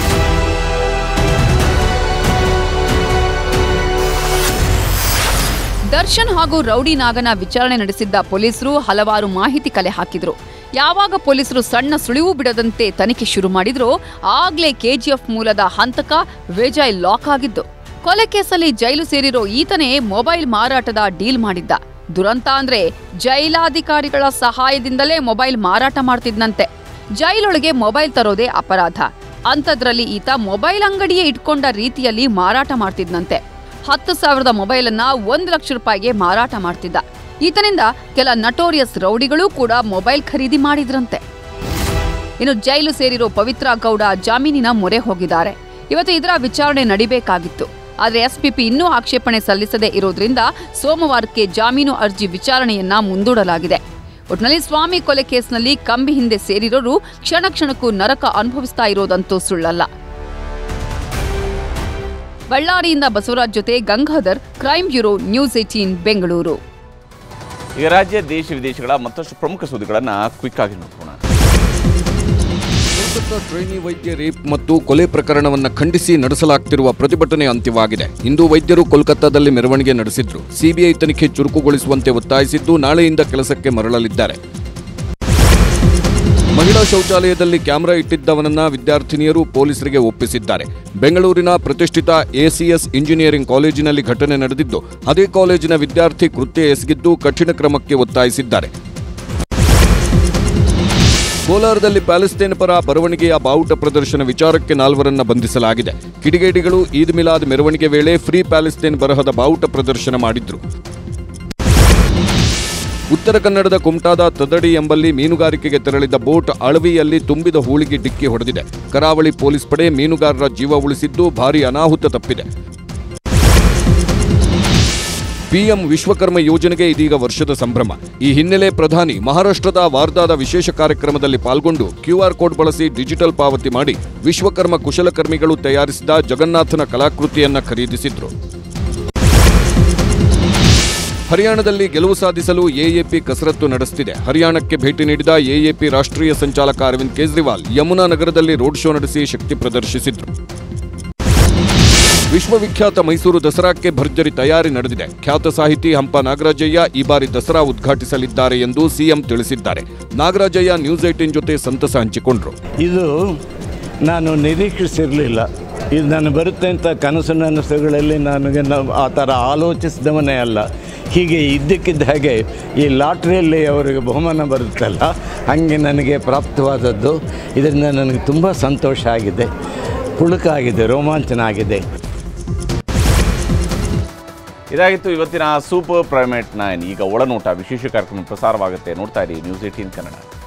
ದರ್ಶನ್ ಹಾಗೂ ರೌಡಿ ನಾಗನ ವಿಚಾರಣೆ ನಡೆಸಿದ್ದ ಪೊಲೀಸರು ಹಲವಾರು ಮಾಹಿತಿ ಕಲೆ ಹಾಕಿದ್ರು. ಯಾವಾಗ ಪೊಲೀಸರು ಸಣ್ಣ ಸುಳಿವು ಬಿಡದಂತೆ ತನಿಖೆ ಶುರು ಮಾಡಿದ್ರೋ ಆಗ್ಲೇ ಕೆಜಿಎಫ್ ಮೂಲದ ಹಂತಕ ವಿಜಯ್ ಲಾಕ್ ಆಗಿದ್ದು. ಕೊಲೆ ಕೇಸಲ್ಲಿ ಜೈಲು ಸೇರಿರೋ ಈತನೇ ಮೊಬೈಲ್ ಮಾರಾಟದ ಡೀಲ್ ಮಾಡಿದ್ದ. ದುರಂತ ಅಂದ್ರೆ ಜೈಲಾಧಿಕಾರಿಗಳ ಸಹಾಯದಿಂದಲೇ ಮೊಬೈಲ್ ಮಾರಾಟ ಮಾಡ್ತಿದ್ನಂತೆ. ಜೈಲೊಳಗೆ ಮೊಬೈಲ್ ತರೋದೇ ಅಪರಾಧ. ಅಂಥದ್ರಲ್ಲಿ ಈತ ಮೊಬೈಲ್ ಅಂಗಡಿಯೇ ಇಟ್ಕೊಂಡ ರೀತಿಯಲ್ಲಿ ಮಾರಾಟ ಮಾಡ್ತಿದ್ನಂತೆ. ಹತ್ತು ಸಾವಿರದ ಮೊಬೈಲ್ ಅನ್ನ ಒಂದು ಲಕ್ಷ ರೂಪಾಯಿಗೆ ಮಾರಾಟ ಮಾಡ್ತಿದ್ದ. ಈತನಿಂದ ಕೆಲ ನಟೋರಿಯಸ್ ರೌಡಿಗಳು ಕೂಡ ಮೊಬೈಲ್ ಖರೀದಿ ಮಾಡಿದ್ರಂತೆ. ಇನ್ನು ಜೈಲು ಸೇರಿರೋ ಪವಿತ್ರ ಗೌಡ ಜಾಮೀನಿನ ಮೊರೆ ಹೋಗಿದ್ದಾರೆ. ಇವತ್ತು ಇದರ ವಿಚಾರಣೆ ನಡಿಬೇಕಾಗಿತ್ತು. ಆದರೆ ಎಸ್ಪಿಪಿ ಇನ್ನೂ ಆಕ್ಷೇಪಣೆ ಸಲ್ಲಿಸದೇ ಇರೋದ್ರಿಂದ ಸೋಮವಾರಕ್ಕೆ ಜಾಮೀನು ಅರ್ಜಿ ವಿಚಾರಣೆಯನ್ನ ಮುಂದೂಡಲಾಗಿದೆ. ಒಟ್ನಲ್ಲಿ ಸ್ವಾಮಿ ಕೊಲೆ ಕೇಸ್ನಲ್ಲಿ ಕಂಬಿ ಹಿಂದೆ ಸೇರಿರೋರು ಕ್ಷಣ ಕ್ಷಣಕ್ಕೂ ನರಕ ಅನುಭವಿಸ್ತಾ ಇರೋದಂತೂ ಸುಳ್ಳಲ್ಲ. ಬಳ್ಳಾರಿಯಿಂದ ಬಸವರಾಜ್ ಜೊತೆ Gangadhar, crime bureau, news eighteen Bengaluru. ಈಗ ರಾಜ್ಯ ದೇಶ ವಿದೇಶಗಳ ಮತ್ತಷ್ಟು ಪ್ರಮುಖ ಸುದ್ದಿಗಳನ್ನು ಕ್ವಿಕ್ ಆಗಿ ನೋಡೋಣ. ಕೋಲ್ಕತ್ತಾ ಟ್ರೈನಿ ವೈದ್ಯ ರೇಪ್ ಮತ್ತು ಕೊಲೆ ಪ್ರಕರಣವನ್ನು ಖಂಡಿಸಿ ನಡೆಸಲಾಗ್ತಿರುವ ಪ್ರತಿಭಟನೆ ಅಂತ್ಯವಾಗಿದೆ. ಇಂದು ವೈದ್ಯರು ಕೋಲ್ಕತ್ತಾದಲ್ಲಿ ಮೆರವಣಿಗೆ ನಡೆಸಿದ್ರು. ಸಿಬಿಐ ತನಿಖೆ ಚುರುಕುಗೊಳಿಸುವಂತೆ ಒತ್ತಾಯಿಸಿದ್ದು ನಾಳೆಯಿಂದ ಕೆಲಸಕ್ಕೆ ಮರಳಲಿದ್ದಾರೆ. ಮಹಿಳಾ ಶೌಚಾಲಯದಲ್ಲಿ ಕ್ಯಾಮೆರಾ ಇಟ್ಟಿದ್ದವನನ್ನ ವಿದ್ಯಾರ್ಥಿನಿಯರು ಪೊಲೀಸರಿಗೆ ಒಪ್ಪಿಸಿದ್ದಾರೆ. ಬೆಂಗಳೂರಿನ ಪ್ರತಿಷ್ಠಿತ ಎಸಿಎಸ್ ಇಂಜಿನಿಯರಿಂಗ್ ಕಾಲೇಜಿನಲ್ಲಿ ಘಟನೆ ನಡೆದಿದ್ದು, ಅದೇ ಕಾಲೇಜಿನ ವಿದ್ಯಾರ್ಥಿ ಕೃತ್ಯ ಎಸಗಿದ್ದು ಕಠಿಣ ಕ್ರಮಕ್ಕೆ ಒತ್ತಾಯಿಸಿದ್ದಾರೆ. ಕೋಲಾರದಲ್ಲಿ ಪ್ಯಾಲೆಸ್ತೇನ್ ಪರ ಬರವಣಿಗೆಯ ಬಾವುಟ ಪ್ರದರ್ಶನ ವಿಚಾರಕ್ಕೆ ನಾಲ್ವರನ್ನ ಬಂಧಿಸಲಾಗಿದೆ. ಕಿಡಿಗೇಡಿಗಳು ಈದ್ ಮಿಲಾದ್ ಮೆರವಣಿಗೆ ವೇಳೆ ಫ್ರೀ ಪ್ಯಾಲೆಸ್ತೇನ್ ಬರಹದ ಬಾವುಟ ಪ್ರದರ್ಶನ ಮಾಡಿದ್ರು. ಉತ್ತರ ಕನ್ನಡದ ಕುಮಟಾದ ತದಡಿ ಎಂಬಲ್ಲಿ ಮೀನುಗಾರಿಕೆಗೆ ತೆರಳಿದ ಬೋಟ್ ಅಳವಿಯಲ್ಲಿ ತುಂಬಿದ ಹೂಳಿಗೆ ಡಿಕ್ಕಿ ಹೊಡೆದಿದೆ. ಕರಾವಳಿ ಪೊಲೀಸ್ ಪಡೆ ಮೀನುಗಾರರ ಜೀವ ಉಳಿಸಿದ್ದು ಭಾರೀ ಅನಾಹುತ ತಪ್ಪಿದೆ. ಪಿಎಂ ವಿಶ್ವಕರ್ಮ ಯೋಜನೆಗೆ ಇದೀಗ ವರ್ಷದ ಸಂಭ್ರಮ. ಈ ಹಿನ್ನೆಲೆ ಪ್ರಧಾನಿ ಮಹಾರಾಷ್ಟ್ರದ ವಾರ್ಧಾದ ವಿಶೇಷ ಕಾರ್ಯಕ್ರಮದಲ್ಲಿ ಪಾಲ್ಗೊಂಡು ಕ್ಯೂಆರ್ ಕೋಡ್ ಬಳಸಿ ಡಿಜಿಟಲ್ ಪಾವತಿ ಮಾಡಿ ವಿಶ್ವಕರ್ಮ ಕುಶಲಕರ್ಮಿಗಳು ತಯಾರಿಸಿದ ಜಗನ್ನಾಥನ ಕಲಾಕೃತಿಯನ್ನ ಖರೀದಿಸಿದ್ರು. ಹರಿಯಾಣದಲ್ಲಿ ಗೆಲುವು ಸಾಧಿಸಲು ಎಎಪಿ ಕಸರತ್ತು ನಡೆಸುತ್ತಿದೆ. ಹರಿಯಾಣಕ್ಕೆ ಭೇಟಿ ನೀಡಿದ ಎಎಪಿ ರಾಷ್ಟ್ರೀಯ ಸಂಚಾಲಕ ಅರವಿಂದ್ ಕೇಜ್ರಿವಾಲ್ ಯಮುನಾ ನಗರದಲ್ಲಿ ರೋಡ್ ಶೋ ನಡೆಸಿ ಶಕ್ತಿ ಪ್ರದರ್ಶಿಸಿದ್ರು. ವಿಶ್ವವಿಖ್ಯಾತ ಮೈಸೂರು ದಸರಾಕ್ಕೆ ಭರ್ಜರಿ ತಯಾರಿ ನಡೆದಿದೆ. ಖ್ಯಾತ ಸಾಹಿತಿ ಹಂಪ ನಾಗರಾಜಯ್ಯ ಈ ಬಾರಿ ದಸರಾ ಉದ್ಘಾಟಿಸಲಿದ್ದಾರೆ ಎಂದು ಸಿಎಂ ತಿಳಿಸಿದ್ದಾರೆ. ನಾಗರಾಜಯ್ಯ ನ್ಯೂಸ್ ಏಟೀನ್ ಜೊತೆ ಸಂತಸ ಹಂಚಿಕೊಂಡ್ರು. ಇದು ನಾನು ನಿರೀಕ್ಷಿಸಿರಲಿಲ್ಲ. ಇದು ನಾನು ಬರುತ್ತೆ ಅಂತ ಕನಸು ನನಸುಗಳಲ್ಲಿ ನನಗೆ ಆ ಥರ ಆಲೋಚಿಸಿದವನೇ ಅಲ್ಲ. ಹೀಗೆ ಇದ್ದಕ್ಕಿದ್ದ ಹಾಗೆ ಈ ಲಾಟ್ರಿಯಲ್ಲಿ ಅವರಿಗೆ ಬಹುಮಾನ ಬರುತ್ತಲ್ಲ, ಹಾಗೆ ನನಗೆ ಪ್ರಾಪ್ತವಾದದ್ದು. ಇದರಿಂದ ನನಗೆ ತುಂಬ ಸಂತೋಷ ಆಗಿದೆ, ಪುಳಕ ಆಗಿದೆ, ರೋಮಾಂಚನ ಆಗಿದೆ. ಇದಾಗಿತ್ತು ಇವತ್ತಿನ ಸೂಪರ್ ಪ್ರೈಮೇಟ್ ನೈನ್. ಈಗ ಒಳನೋಟ ವಿಶೇಷ ಕಾರ್ಯಕ್ರಮ ಪ್ರಸಾರವಾಗುತ್ತೆ. ನೋಡ್ತಾ ಇರಿ ನ್ಯೂಸ್ ಏಟೀನ್ ಕನ್ನಡ.